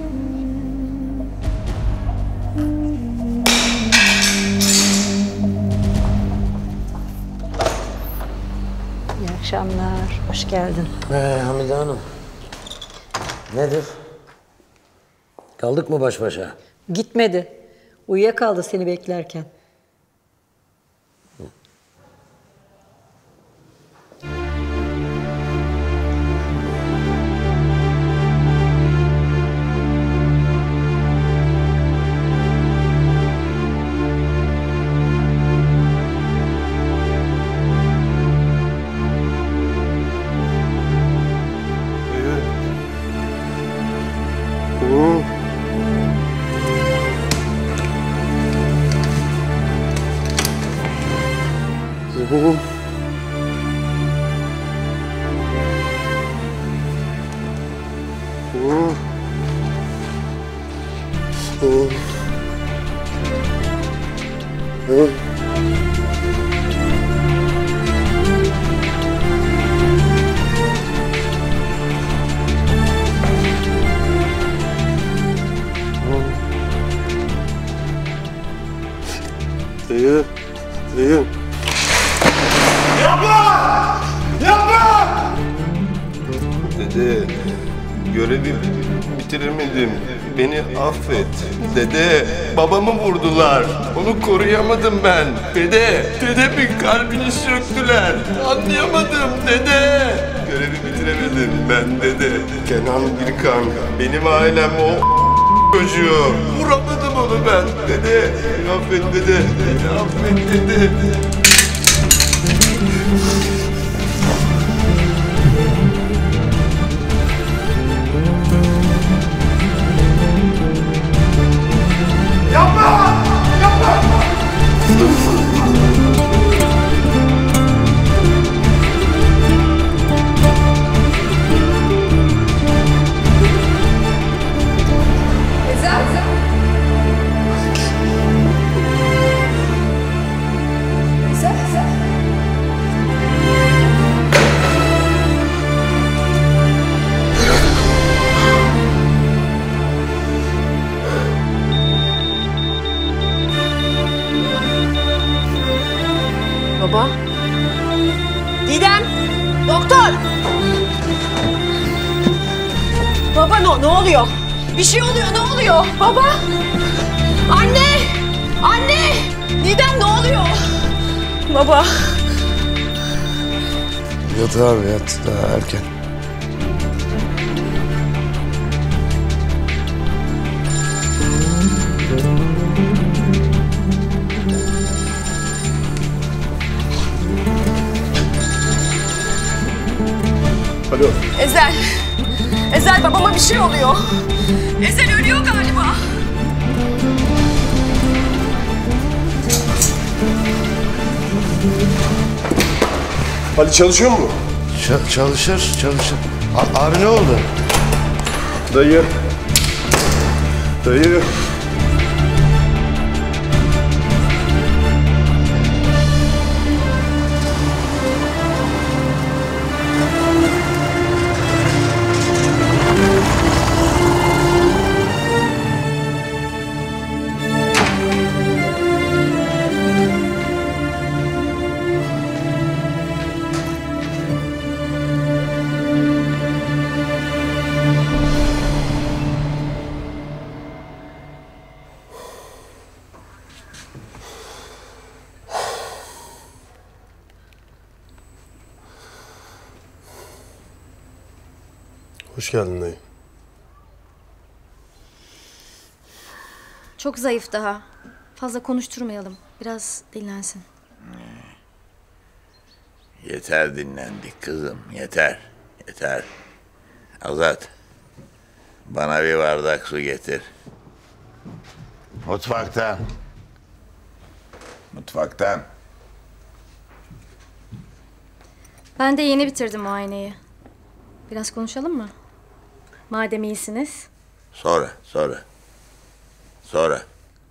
İyi akşamlar, hoş geldin. Ee, Hamide Hanım. Nedir? Kaldık mı baş başa? Gitmedi. Uyuyakaldı seni beklerken. Dayı, dayı. Yapma! Yapma! Dede, görevi bitiremedim. Beni affet. Dede, babamı vurdular. Onu koruyamadım ben. Dede, dedemin kalbini söktüler. Anlayamadım dede. Görevi bitiremedim ben dede. Kenan Birkan, benim ailem o çocuğu. Vuramadım onu ben dede. Beni affet dede. Beni affet dede. Yapma! Yapma! Ezel! Ezel! Baba. Didem! Doktor! Baba ne, ne oluyor? Bir şey oluyor, ne oluyor? Baba! Anne! Anne! Didem ne oluyor? Baba! Yat abi yat, daha erken. Alo. Ezel! Ezel babama bir şey oluyor. Ezel ölüyor galiba. Ali çalışıyor mu? Ç- çalışır, çalışır. A- abi ne oldu? Dayı. Dayı. Hoş geldin dayı. Çok zayıf daha. Fazla konuşturmayalım. Biraz dinlensin. Yeter dinlendik kızım, yeter, yeter. Azat, bana bir bardak su getir. Mutfaktan. Mutfaktan. Ben de yeni bitirdim muayeneyi. Biraz konuşalım mı? Madem iyisiniz. Sonra, sonra. Sonra.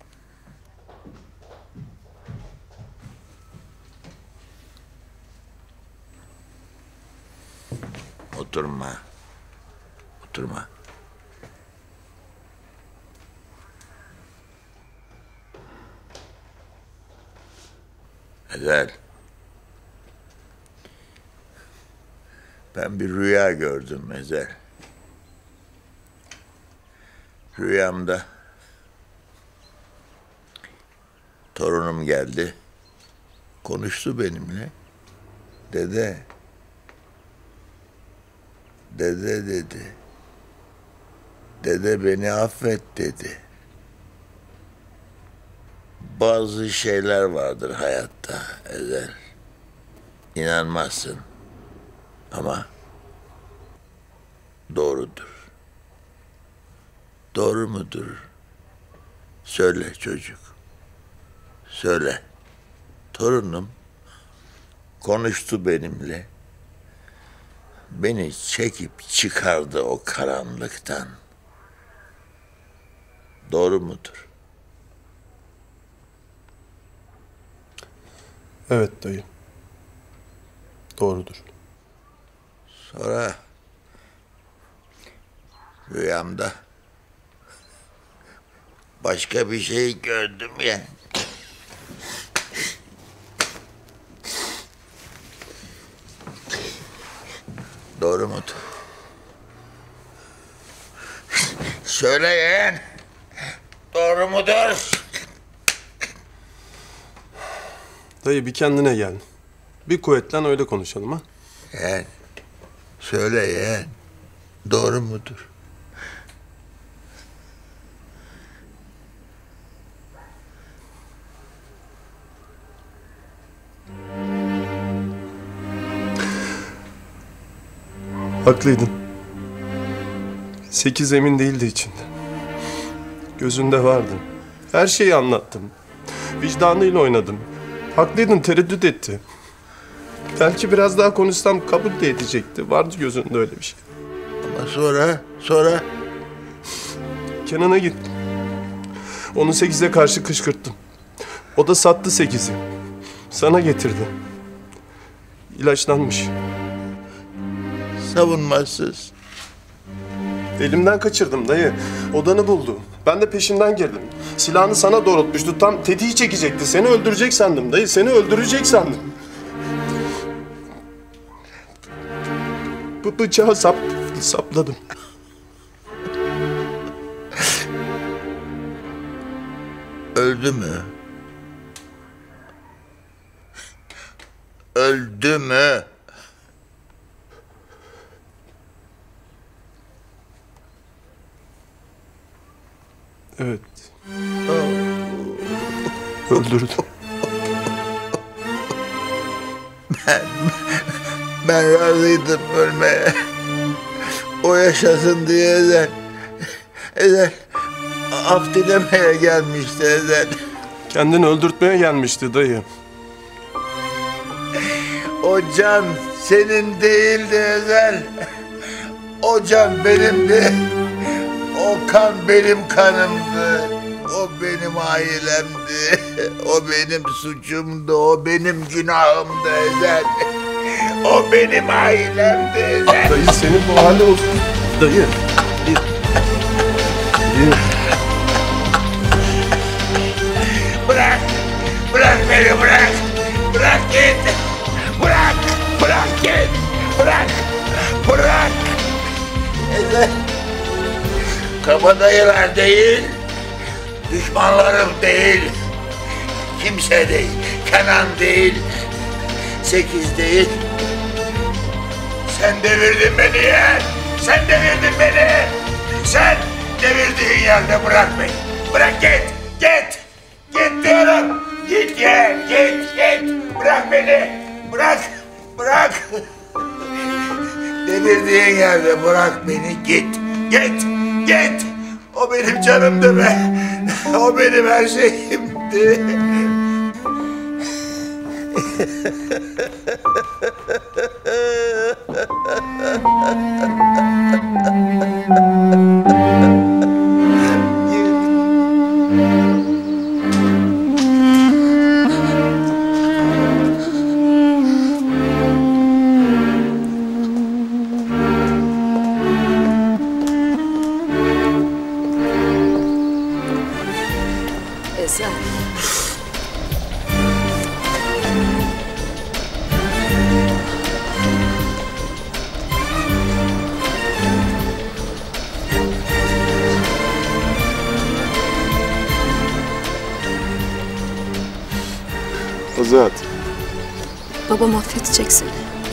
Oturma. Oturma. Ezel. Ben bir rüya gördüm Ezel. Rüyamda torunum geldi. Konuştu benimle. Dede. Dede dedi. Dede beni affet dedi. Bazı şeyler vardır hayatta Ezel. İnanmazsın. Ama doğrudur. Doğru mudur? Söyle çocuk. Söyle. Torunum konuştu benimle. Beni çekip çıkardı o karanlıktan. Doğru mudur? Evet dayı. Doğrudur. Sonra rüyamda başka bir şey gördüm ya. Doğru mudur? Söyle yeğen. Doğru mudur? Dayı bir kendine gel. Bir kuvvetlen öyle konuşalım ha. Yeğen. Söyle yeğen. Doğru mudur? Haklıydın. Sekiz emin değildi içinde. Gözünde vardı. Her şeyi anlattım. Vicdanıyla oynadım. Haklıydın, tereddüt etti. Belki biraz daha konuşsam kabul de edecekti. Vardı gözünde öyle bir şey. Ama sonra, sonra? Kenan'a gittim. Onu sekize karşı kışkırttım. O da sattı sekizi. Sana getirdi. İlaçlanmış. Savunmasız. Elimden kaçırdım dayı. Odanı buldu. Ben de peşinden girdim. Silahını sana doğrultmuştu. Tam tetiği çekecekti. Seni öldürecek sandım dayı. Seni öldürecek sandım. bu bıçağı sap, sapladım. Öldü mü? Öldü mü? Evet. Öldürdüm. Ben, ben razıydım ölmeye. O yaşasın diye Ezel. Ezel af dilemeye gelmişti Ezel. Kendini öldürtmeye gelmişti dayı. O can senin değildi Ezel. O can benimdi. O kan benim kanımdı. O benim ailemdi. O benim suçumdu. O benim günahımdı Ezel. O benim ailemdi Ezel. Dayı senin bu hali olsun. Dayı. Dayı. Bırak. Bırak beni bırak. Bırak git. Bırak. Bırak git. Bırak. Bırak. Ezel. Kabadayılar değil. Düşmanlarım değil. Kimse değil. Kenan değil. Sekiz değil. Sen devirdin beni ya. Sen devirdin beni. Sen devirdiğin yerde bırak beni. Bırak git. Git. Git diyorum. Git ya. Git. Git. Bırak beni. Bırak. Bırak. Devirdiğin yerde bırak beni. Git. Git. Git. O benim canımdı be. O benim her şeyimdi. Ezel. Azat. Babam affedecek seni.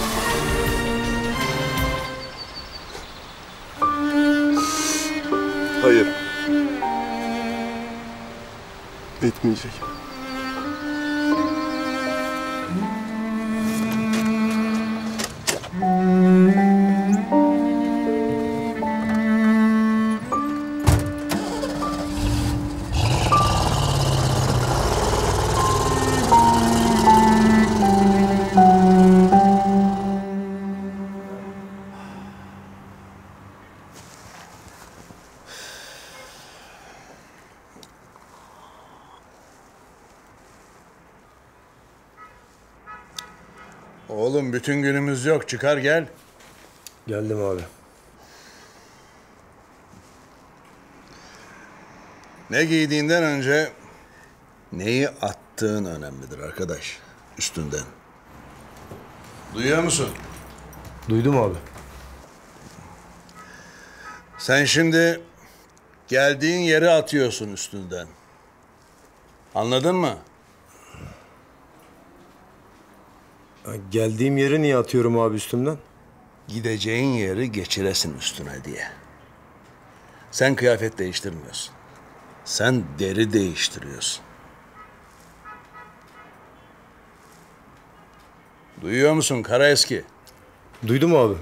Hayır. Etmeyecek. Oğlum bütün günümüz yok. Çıkar gel. Geldim abi. Ne giydiğinden önce neyi attığın önemlidir arkadaş. Üstünden. Duyuyor musun? Duydum abi. Sen şimdi geldiğin yere atıyorsun üstünden. Anladın mı? Geldiğim yeri niye atıyorum abi üstümden? Gideceğin yeri geçiresin üstüne diye. Sen kıyafet değiştirmiyorsun. Sen deri değiştiriyorsun. Duyuyor musun Karaeski? Duydum abi.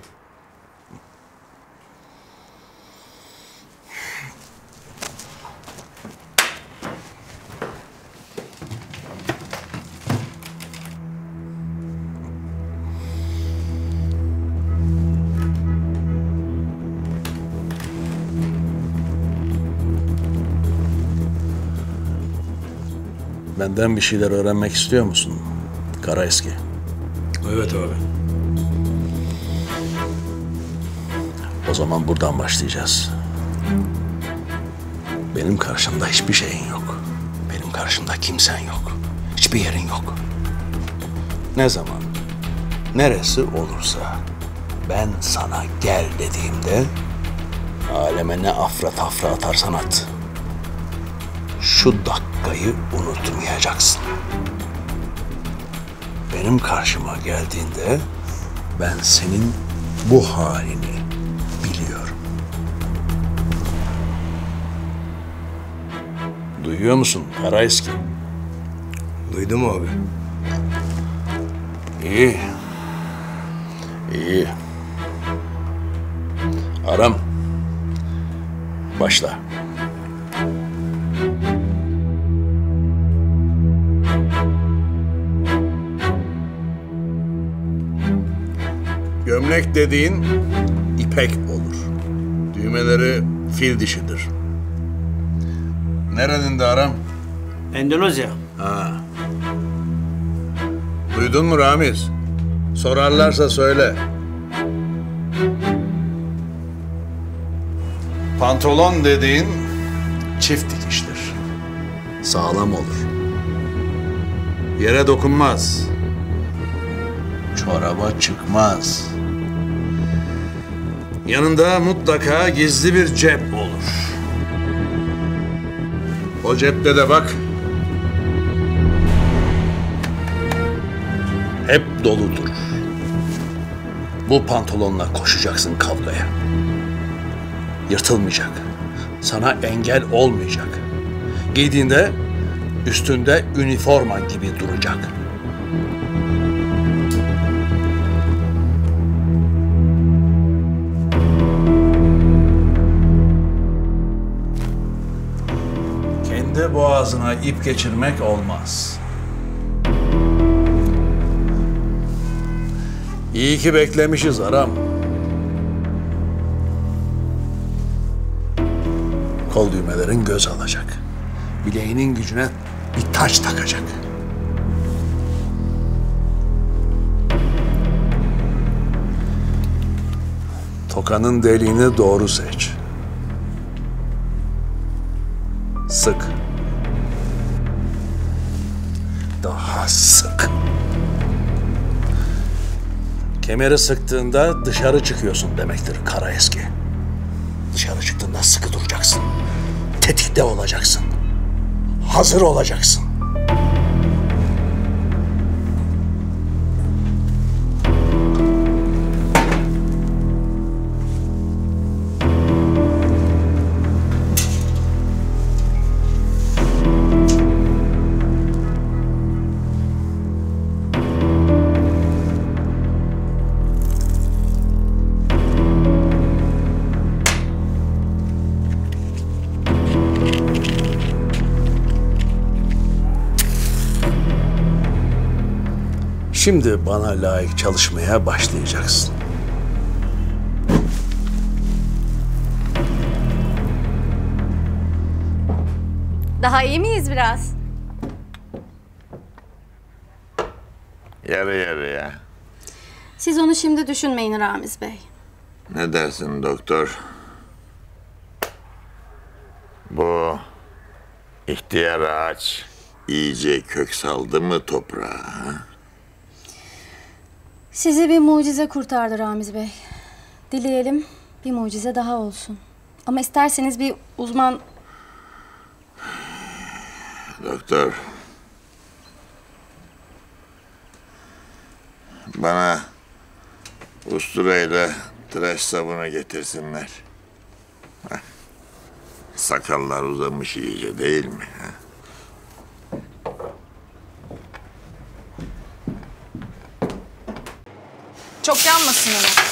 Benden bir şeyler öğrenmek istiyor musun Karaeski? Evet abi. O zaman buradan başlayacağız. Benim karşımda hiçbir şeyin yok. Benim karşımda kimsen yok. Hiçbir yerin yok. Ne zaman, neresi olursa Ben sana gel dediğimde aleme ne afra tafra atarsan at. Şu dakikayı unutmayacaksın. Benim karşıma geldiğinde ben senin bu halini biliyorum. Duyuyor musun Karaeski? Duydum abi. İyi. İyi. Aram. Başla. Gömlek dediğin ipek olur. Düğmeleri fil dişidir. Nerenin de Aram? Endonezya. Ha. Duydun mu Ramiz? Sorarlarsa söyle. Pantolon dediğin çift dikiştir. Sağlam olur. Yere dokunmaz. Çoraba çıkmaz. Yanında mutlaka gizli bir cep olur. O cepte de bak, hep doludur. Bu pantolonla koşacaksın kavgaya. Yırtılmayacak. Sana engel olmayacak. Giydiğinde üstünde üniforma gibi duracak. Kendi boğazına ip geçirmek olmaz. İyi ki beklemişiz Aram. Kol düğmelerin göz alacak. Bileğinin gücüne bir taç takacak. Tokanın deliğini doğru seç. Sık. Daha sık. Kemeri sıktığında dışarı çıkıyorsun demektir Karaeski. Dışarı çıktığında sıkı duracaksın. Tetikte olacaksın. Hazır olacaksın. Şimdi bana layık çalışmaya başlayacaksın. Daha iyi miyiz biraz? Yarı yarıya. Siz onu şimdi düşünmeyin Ramiz Bey. Ne dersin doktor? Bu ihtiyar ağaç iyice kök saldı mı toprağa? Ha? Sizi bir mucize kurtardı Ramiz Bey. Dileyelim bir mucize daha olsun. Ama isterseniz bir uzman... Doktor. Bana usturayla tıraş sabunu getirsinler. Heh. Sakallar uzamış iyice değil mi? Heh. Çok yanmasın ama.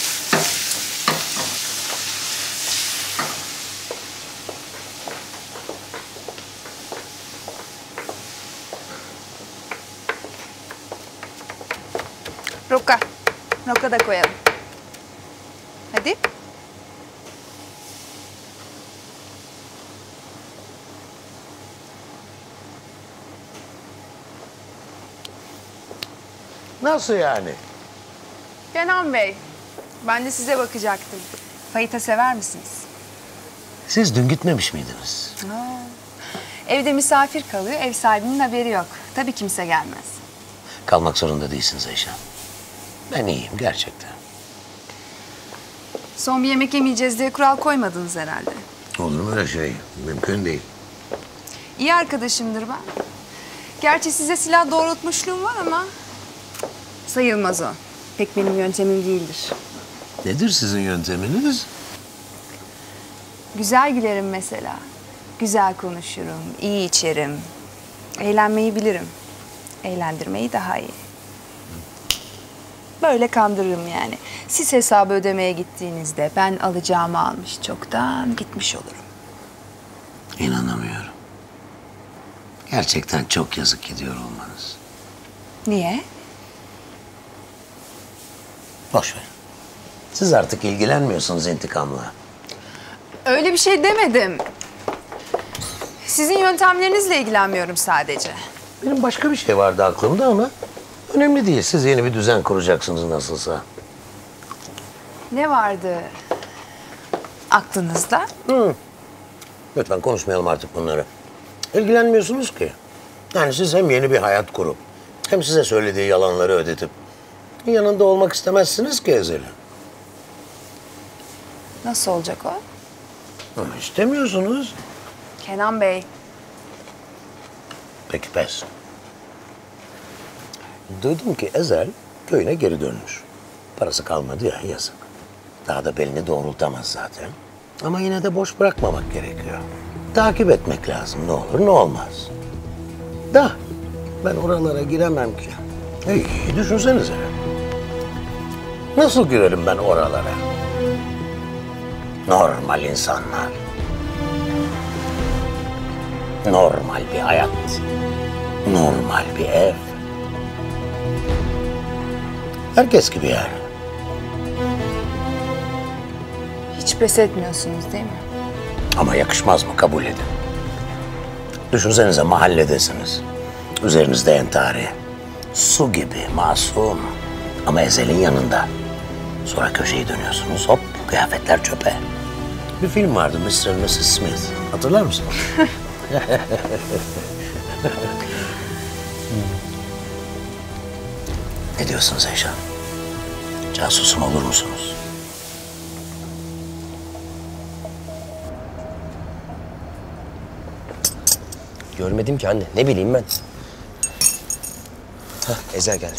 Roka. Roka da koyalım. Hadi. Nasıl yani? Kenan Bey, ben de size bakacaktım. Fayita sever misiniz? Siz dün gitmemiş miydiniz? Aa, evde misafir kalıyor, ev sahibinin haberi yok. Tabii kimse gelmez. Kalmak zorunda değilsiniz Ayşe. Ben iyiyim gerçekten. Son bir yemek yemeyeceğiz diye kural koymadınız herhalde. Olur mu öyle şey? Mümkün değil. İyi arkadaşımdır ben. Gerçi size silah doğrultmuşluğum var ama sayılmaz o. Pek benim yöntemim değildir. Nedir sizin yönteminiz? Güzel gülerim mesela. Güzel konuşurum, iyi içerim. Eğlenmeyi bilirim. Eğlendirmeyi daha iyi. Böyle kandırırım yani. Siz hesabı ödemeye gittiğinizde ben alacağımı almış çoktan gitmiş olurum. İnanamıyorum. Gerçekten çok yazık gidiyor olmanız. Niye? Boş ver. Siz artık ilgilenmiyorsunuz intikamla. Öyle bir şey demedim. Sizin yöntemlerinizle ilgilenmiyorum sadece. Benim başka bir şey vardı aklımda ama önemli değil. Siz yeni bir düzen kuracaksınız nasılsa. Ne vardı aklınızda? Hı. Lütfen konuşmayalım artık bunları. İlgilenmiyorsunuz ki. Yani siz hem yeni bir hayat kurup hem size söylediği yalanları ödetip yanında olmak istemezsiniz ki Ezel'in. Nasıl olacak o? Ama istemiyorsunuz. Kenan Bey. Peki pes. Duydum ki Ezel köyüne geri dönmüş. Parası kalmadı ya, yazık. Daha da belini doğrultamaz zaten. Ama yine de boş bırakmamak gerekiyor. Takip etmek lazım, ne olur ne olmaz. Da ben oralara giremem ki. Hey, düşünsenize. Nasıl girerim ben oralara? Normal insanlar. Normal bir hayat. Normal bir ev. Herkes gibi yani. Hiç pes etmiyorsunuz değil mi? Ama yakışmaz mı, kabul edin. Düşünsenize mahalledesiniz. Üzerinizde entari. Su gibi masum. Ama Ezel'in yanında. Sonra köşeyi dönüyorsunuz, hop kıyafetler çöpe. Bir film vardı, mister and missus Smith. Hatırlar mısınız? Ne diyorsunuz Eyşan? Casusum olur musunuz? Görmedim ki anne. Ne bileyim ben. Hah, Ezel geldi.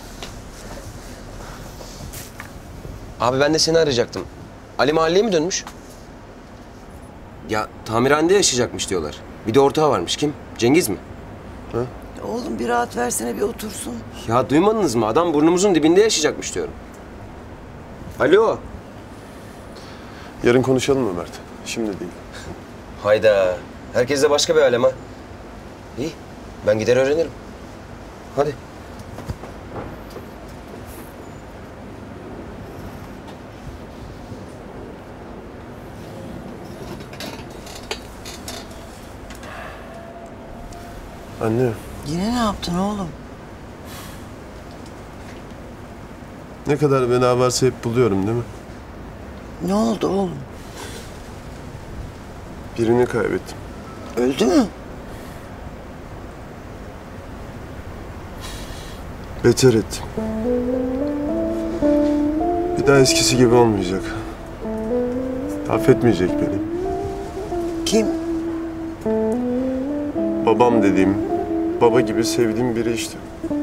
Abi ben de seni arayacaktım. Ali mahalleye mi dönmüş? Ya tamirhanede yaşayacakmış diyorlar. Bir de ortağı varmış. Kim? Cengiz mi? Ha? Oğlum bir rahat versene, bir otursun. Ya duymadınız mı? Adam burnumuzun dibinde yaşayacakmış diyorum. Alo. Yarın konuşalım mı Mert? Şimdi değil. Hayda. Herkes de başka bir alem ha. İyi. Ben gider öğrenirim. Hadi. Anne. Yine ne yaptın oğlum? Ne kadar bela varsa hep buluyorum değil mi? Ne oldu oğlum? Birini kaybettim. Öldü mü? Beter ettim. Bir daha eskisi gibi olmayacak. Affetmeyecek beni. Kim? Babam dediğim, baba gibi sevdiğim biri işte.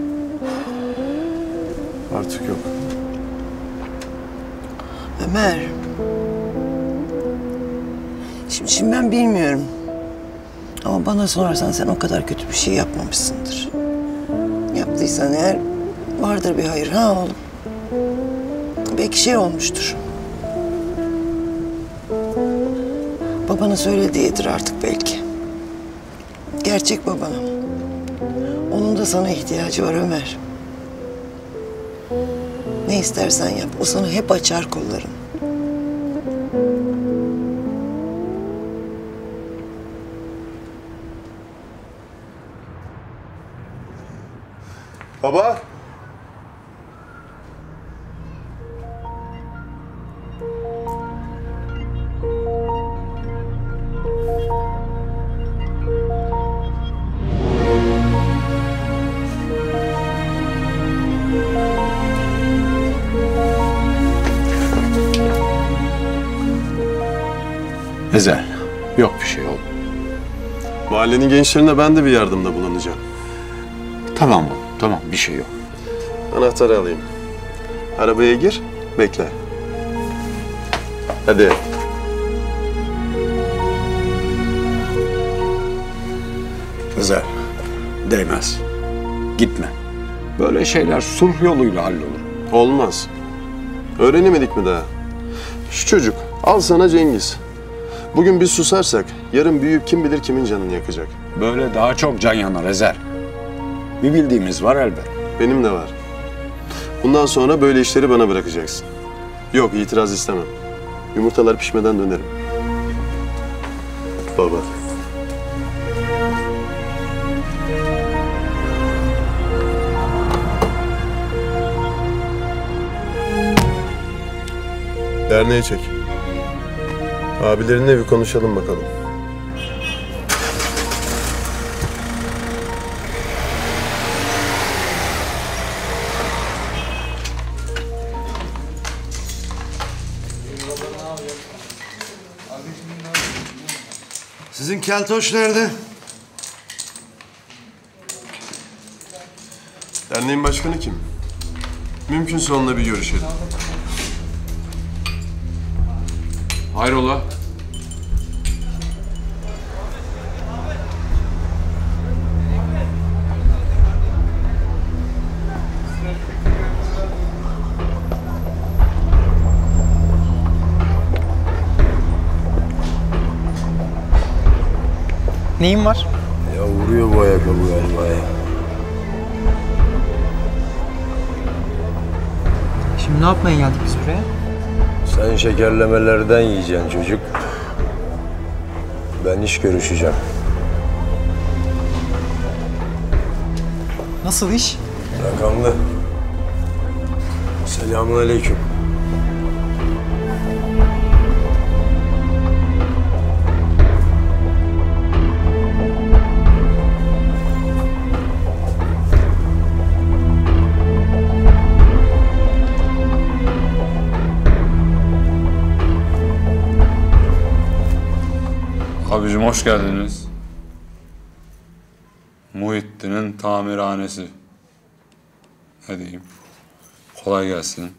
Artık yok. Ömer. Şimdi, şimdi ben bilmiyorum. Ama bana sorarsan sen o kadar kötü bir şey yapmamışsındır. Yaptıysan eğer vardır bir hayır ha oğlum. Belki şey olmuştur. Babana söylediğidir artık belki. Gerçek babana. Onun da sana ihtiyacı var Ömer. Ne istersen yap. O sana hep açar kollarını. Baba. Ezel, yok bir şey oğlum. Mahallenin gençlerine ben de bir yardımda bulunacağım. Tamam oğlum, tamam bir şey yok. Anahtarı alayım. Arabaya gir, bekle. Hadi. Ezel, değmez. Gitme. Böyle şeyler sulh yoluyla hallolur. Olmaz. Öğrenemedik mi daha? Şu çocuk, al sana Cengiz. Bugün biz susarsak, yarın büyüyüp kim bilir kimin canını yakacak. Böyle daha çok can yanar Ezel. Bir bildiğimiz var elbet. Benim de var. Bundan sonra böyle işleri bana bırakacaksın. Yok, itiraz istemem. Yumurtalar pişmeden dönerim. Baba. Derneğe çek. Abilerinle bir konuşalım bakalım. Sizin keltoş nerede? Derneğin başkanı kim? Mümkünse onunla bir görüşelim. Hayrola? Neyin var? Ya vuruyor bu ayakkabı galiba ya. Şimdi ne yapmaya geldik biz buraya? Sen şekerlemelerden yiyeceksin çocuk. Ben iş görüşeceğim. Nasıl iş? Rakamlı. Selamünaleyküm. Abicim hoş geldiniz. Muhittin'in tamirhanesi. Ne diyeyim? Kolay gelsin.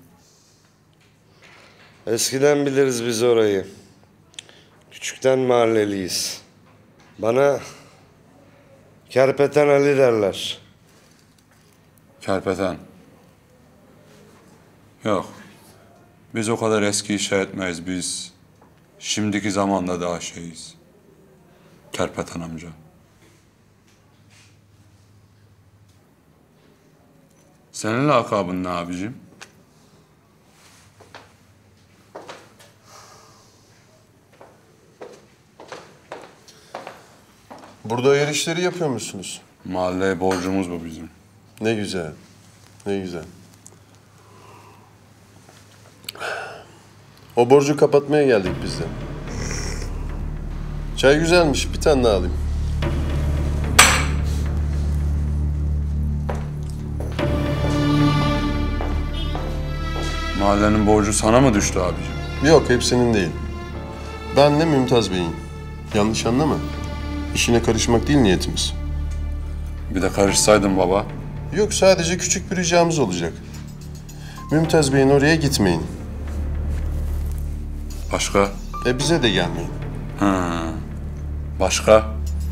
Eskiden biliriz biz orayı. Küçükten mahalleliyiz. Bana Kerpeten Ali derler. Kerpeten. Yok. Biz o kadar eski işe etmeyiz biz. Şimdiki zamanda daha şeyiz. Kerpeten amca. Senin lakabın ne abicim? Burada hayır işleri yapıyor musunuz? Mahalleye borcumuz bu bizim. Ne güzel, ne güzel. O borcu kapatmaya geldik biz de. Çay güzelmiş, bir tane daha alayım. Mahallenin borcu sana mı düştü abicim? Yok, hepsinin değil. Benle Mümtaz Bey'in. Yanlış anlama. İşine karışmak değil niyetimiz. Bir de karışsaydın baba. Yok, sadece küçük bir ricamız olacak. Mümtaz Bey'in oraya gitmeyin. Başka? E bize de gelmeyin. Ha. Başka?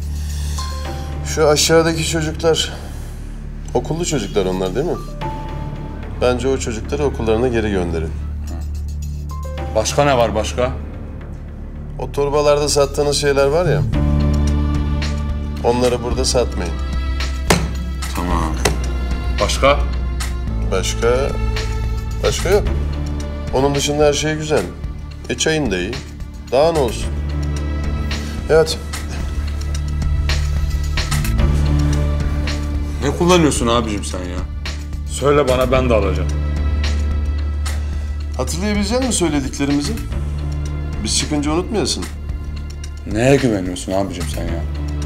Şu aşağıdaki çocuklar, okullu çocuklar onlar değil mi? Bence o çocukları okullarına geri gönderin. Başka ne var başka? O torbalarda sattığınız şeyler var ya, onları burada satmayın. Tamam. Başka? Başka? Başka yok. Onun dışında her şey güzel. E çayın da iyi. Daha ne olsun? Evet. Ne kullanıyorsun abicim sen ya? Söyle bana, ben de alacağım. Hatırlayabilecek misin söylediklerimizi? Biz çıkınca unutmayasın. Neye güveniyorsun abicim sen ya?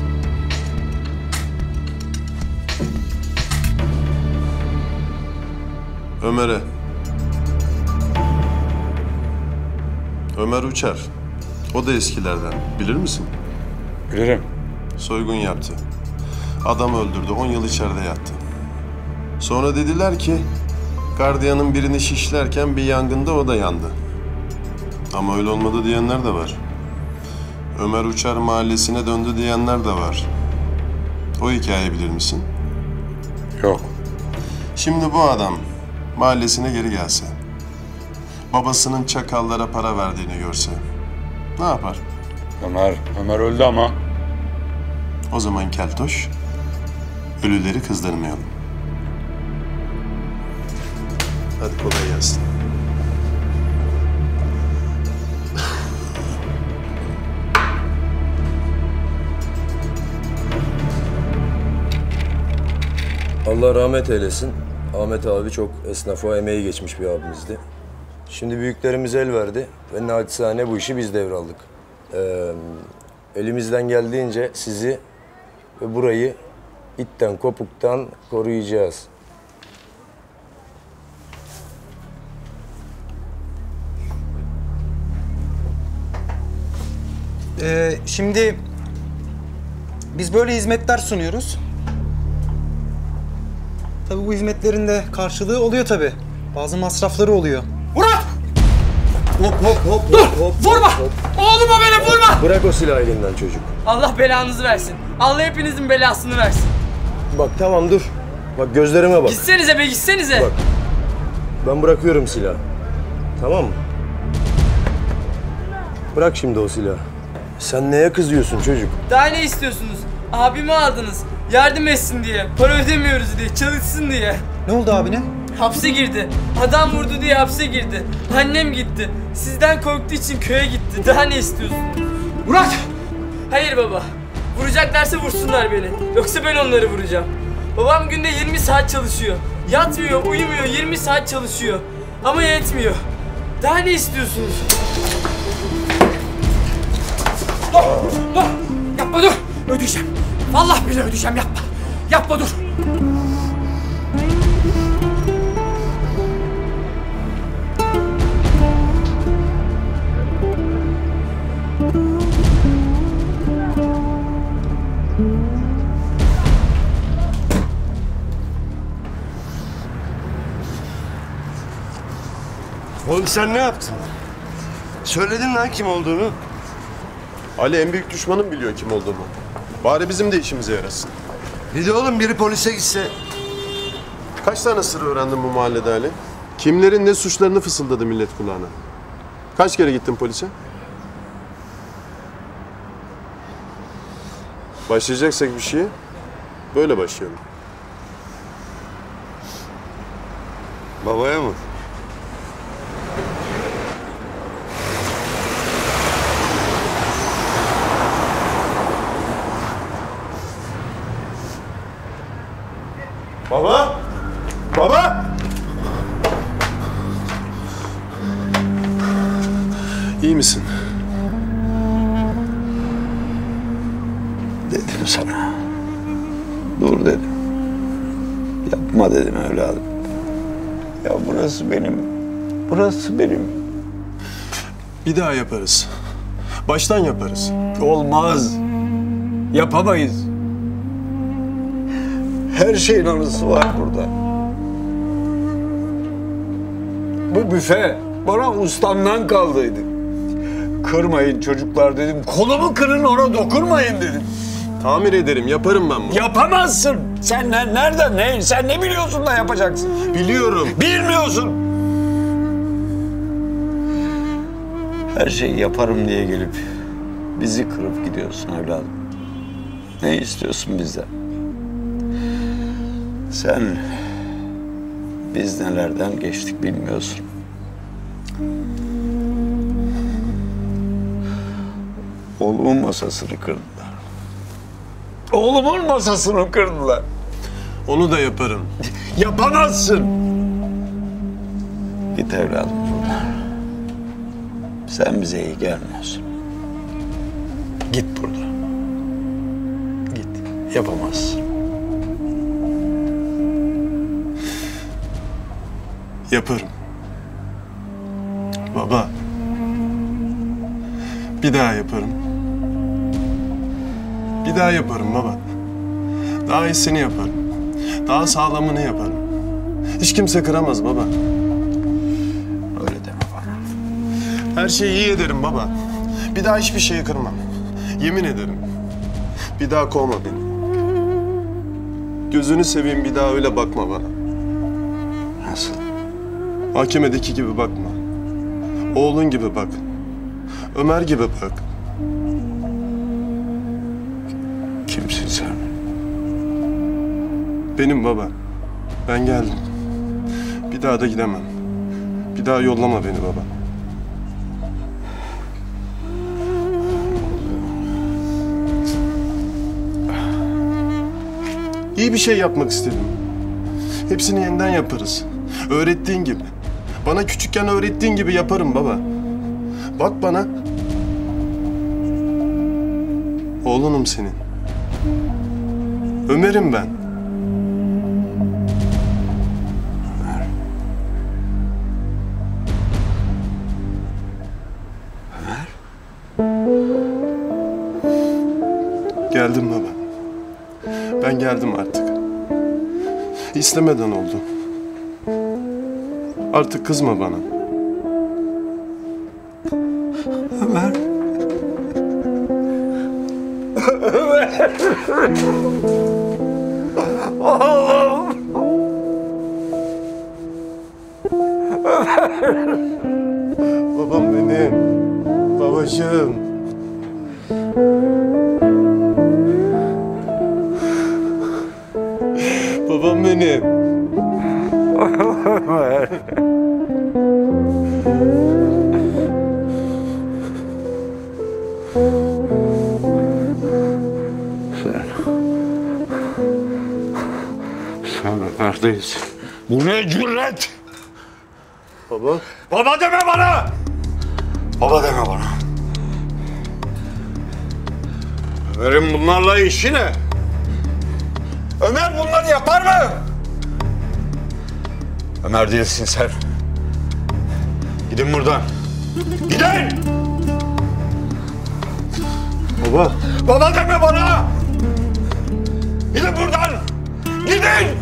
Ömer'e. Ömer Uçar. O da eskilerden. Bilir misin? Bilirim. Soygun yaptı. Adam öldürdü. On yıl içeride yattı. Sonra dediler ki gardiyanın birini şişlerken bir yangında o da yandı. Ama öyle olmadı diyenler de var. Ömer Uçar mahallesine döndü diyenler de var. O hikayeyi bilir misin? Yok. Şimdi bu adam mahallesine geri gelse, babasının çakallara para verdiğini görse ne yapar? Ömer, Ömer öldü ama. O zaman keltoş, ölüleri kızdırmayalım. Hadi kolay gelsin. Allah rahmet eylesin. Ahmet abi çok esnafa emeği geçmiş bir abimizdi. Şimdi büyüklerimiz el verdi ve naçizane bu işi biz devraldık. Ee, elimizden geldiğince sizi ve burayı itten kopuktan koruyacağız. Ee, şimdi biz böyle hizmetler sunuyoruz. Tabii bu hizmetlerin de karşılığı oluyor tabii. Bazı masrafları oluyor. Murat! Hop hop hop Dur! hop hop. Vurma! Hop. Oğluma beni vurma! Bırak o silahı elinden çocuk. Allah belanızı versin. Allah hepinizin belasını versin. Bak tamam dur. Bak gözlerime bak. Gitsenize be gitsenize. Bak. Ben bırakıyorum silahı. Tamam mı? Bırak şimdi o silahı. Sen neye kızıyorsun çocuk? Daha ne istiyorsunuz? Abimi aldınız. Yardım etsin diye. Para ödemiyoruz diye. Çalışsın diye. Ne oldu abine? Hapse girdi. Adam vurdu diye hapse girdi. Annem gitti. Sizden korktuğu için köye gitti. Daha ne istiyorsunuz? Murat! Hayır baba. Vuracaklarsa vursunlar beni. Yoksa ben onları vuracağım. Babam günde yirmi saat çalışıyor. Yatmıyor, uyumuyor, yirmi saat çalışıyor. Ama yetmiyor. Daha ne istiyorsunuz? Dur! Dur! Yapma dur! Ödeyeceğim. Vallahi bile ödeyeceğim, yapma. Yapma dur! Oğlum sen ne yaptın? Söyledin lan kim olduğunu. Ali en büyük düşmanım biliyor kim olduğumu. Bari bizim de işimize yarasın. Bir de oğlum biri polise gitse. Kaç tane sır öğrendin bu mahallede Ali? Kimlerin ne suçlarını fısıldadı millet kulağına. Kaç kere gittin polise? Başlayacaksak bir şeye böyle başlayalım. Babaya mı? Baba! Baba! İyi misin? Dedim sana. Dur dedim. Yapma dedim evladım. Ya burası benim. Burası benim. Bir daha yaparız. Baştan yaparız. Olmaz. Yapamayız. Her şeyin anısı var burada. Bu büfe bana ustamdan kaldıydı. Kırmayın çocuklar dedim. Kolumu kırın, ona dokunmayın dedim. Tamir ederim, yaparım ben bunu. Yapamazsın. Sen ne, nereden ne? Sen ne biliyorsun da yapacaksın? Biliyorum. Bilmiyorsun. Her şeyi yaparım diye gelip bizi kırıp gidiyorsun evladım. Ne istiyorsun bizden? Sen biz nelerden geçtik bilmiyorsun. Oğlumun masasını kırdılar. Oğlumun masasını kırdılar. Onu da yaparım. Yapamazsın. Git evladım buradan. Sen bize iyi gelmiyorsun. Git buradan. Git. Yapamazsın. Yaparım. Baba. Bir daha yaparım. Bir daha yaparım baba. Daha iyisini yaparım. Daha sağlamını yaparım. Hiç kimse kıramaz baba. Öyle deme bana. Her şeyi iyi ederim baba. Bir daha hiçbir şeyi kırmam. Yemin ederim. Bir daha kovma beni. Gözünü seveyim, bir daha öyle bakma bana. Nasıl? Mahkemedeki gibi bakma. Oğlun gibi bak. Ömer gibi bak. Kimsin sen? Benim baba. Ben geldim. Bir daha da gidemem. Bir daha yollama beni baba. İyi bir şey yapmak istedim. Hepsini yeniden yaparız. Öğrettiğin gibi. Bana küçükken öğrettiğin gibi yaparım baba. Bak bana. Oğlunum senin. Ömer'im ben. Ömer. Ömer. Geldim baba. Ben geldim artık. İstemeden oldu. Artık kızma bana. Ömer. Ömer. Oğlum. Ömer. Babam benim. Babacığım. Babam benim. Ömer. Sen... Sen Ömer değilsin. Bu ne cüret? Baba. Baba deme bana! Baba deme bana. Ömer'in bunlarla işi ne? Ömer bunları yapar mı? Ömer değilsin sen. Gidin buradan. Gidin! Baba. Baba deme bana! Gidin buradan! Gidin!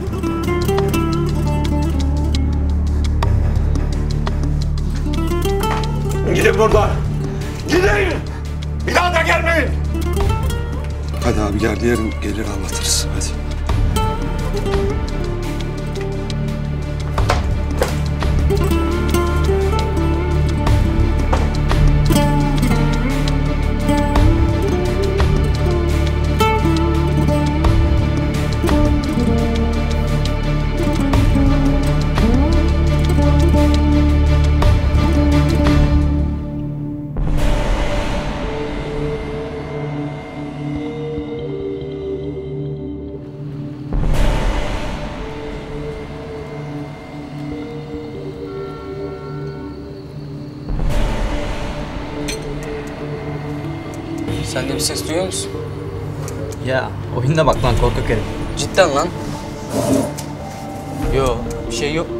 Gidin buradan! Gidin! Bir daha da gelmeyin! Hadi abi gel, yarın gelir anlatırız. Hadi. Sen de bir ses duyuyor musun? Ya oyunda bak lan korkak herif. Cidden lan. Yo, bir şey yok.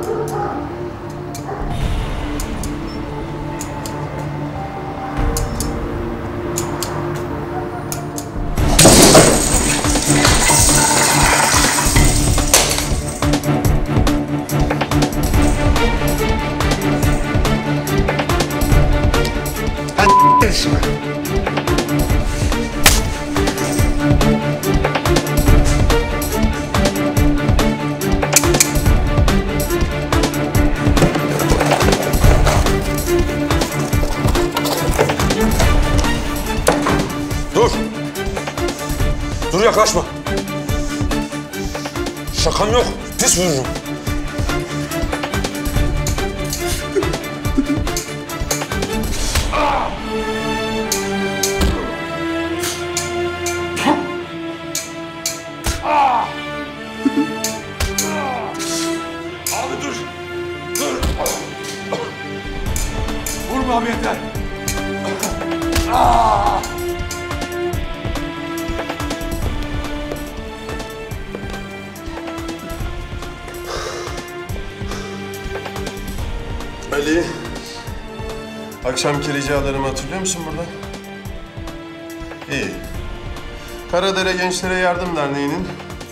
Dur! Dur yaklaşma! Şakam yok, pis vururum. Abi dur! Dur! Vurma abi yeter! Aa! Ali. Akşamki ricalarımı hatırlıyor musun burada? İyi. Karadere Gençlere Yardım Derneği'nin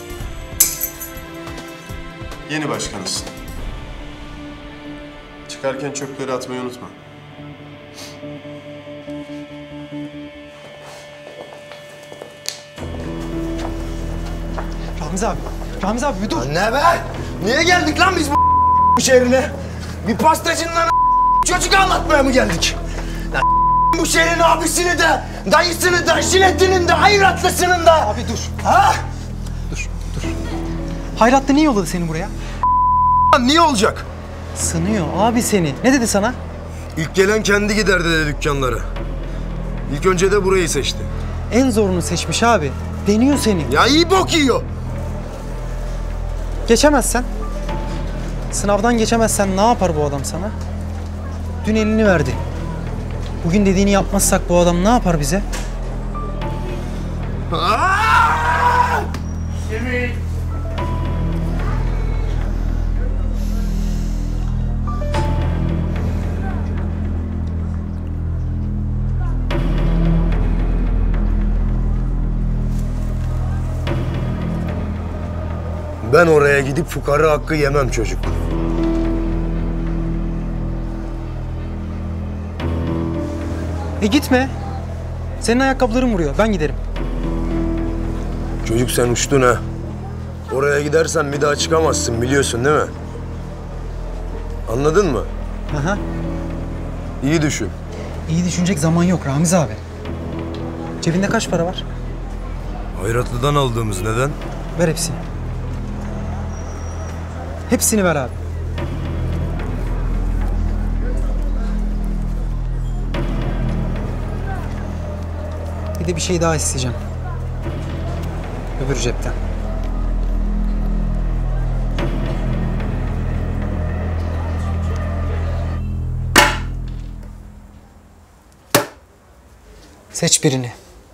yeni başkanısın. Çıkarken çöpleri atmayı unutma. Ramiz abi, Ramiz abi bir dur. Ne be? Niye geldik lan biz bu şehrine? Bir pastacından çocuk anlatmaya mı geldik? Lan bu şehrin abisini de, dayısını da, jiletinin de, hayratlısının da. Abi dur. Ha? Dur, dur. Hayratlı niye yolladı seni buraya? Niye olacak? Sınıyor abi seni. Ne dedi sana? İlk gelen kendi gider dedi dükkanlara. İlk önce de burayı seçti. En zorunu seçmiş abi. Deniyor seni. Ya iyi bok yiyor. Geçemezsen, sınavdan geçemezsen ne yapar bu adam sana? Dün elini verdi. Bugün dediğini yapmazsak bu adam ne yapar bize? Semih! Ben oraya gidip fukara hakkı yemem çocuk. E gitme. Senin ayakkabıların vuruyor. Ben giderim. Çocuk sen uçtun ha. Oraya gidersen bir daha çıkamazsın biliyorsun değil mi? Anladın mı? Aha. İyi düşün. İyi düşünecek zaman yok Ramiz abi. Cebinde kaç para var? Hayratlı'dan aldığımız neden? Ver hepsini. Hepsini ver abi. Bir de bir şey daha isteyeceğim. Öbür cepten. Seç birini.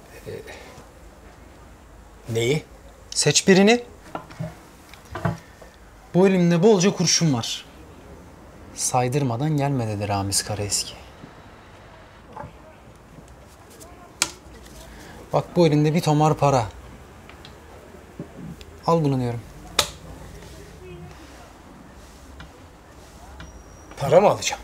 Neyi? Seç birini. Bu elimde bolca kurşun var. Saydırmadan gelme dedi Ramiz Karaeski. Bak bu elinde bir tomar para. Al bunu diyorum. Para mı alacağım?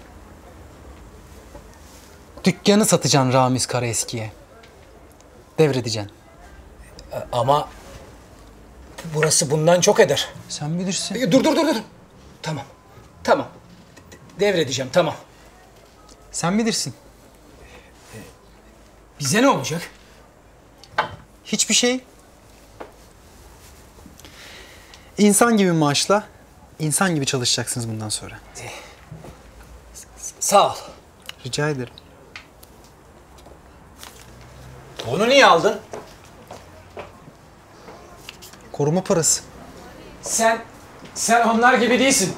Dükkanı satacaksın Ramiz Karaeski'ye. Devredeceksin. Ama burası bundan çok eder. Sen bilirsin. Dur dur dur dur. Tamam. Tamam. Devredeceğim tamam. Sen bilirsin. Bize ne olacak? Hiçbir şey. İnsan gibi maaşla, insan gibi çalışacaksınız bundan sonra. Sağ ol. Rica ederim. Onu niye aldın? Koruma parası. Sen, sen onlar gibi değilsin.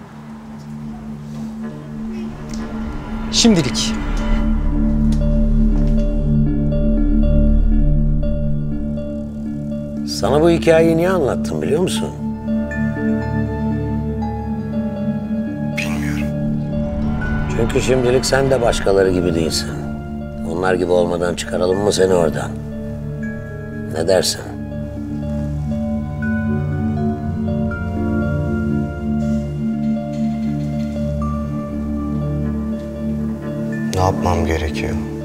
Şimdilik. Sana bu hikayeyi niye anlattım biliyor musun? Bilmiyorum. Çünkü şimdilik sen de başkaları gibi değilsin. Onlar gibi olmadan çıkaralım mı seni oradan? Ne dersin? Ne yapmam gerekiyor?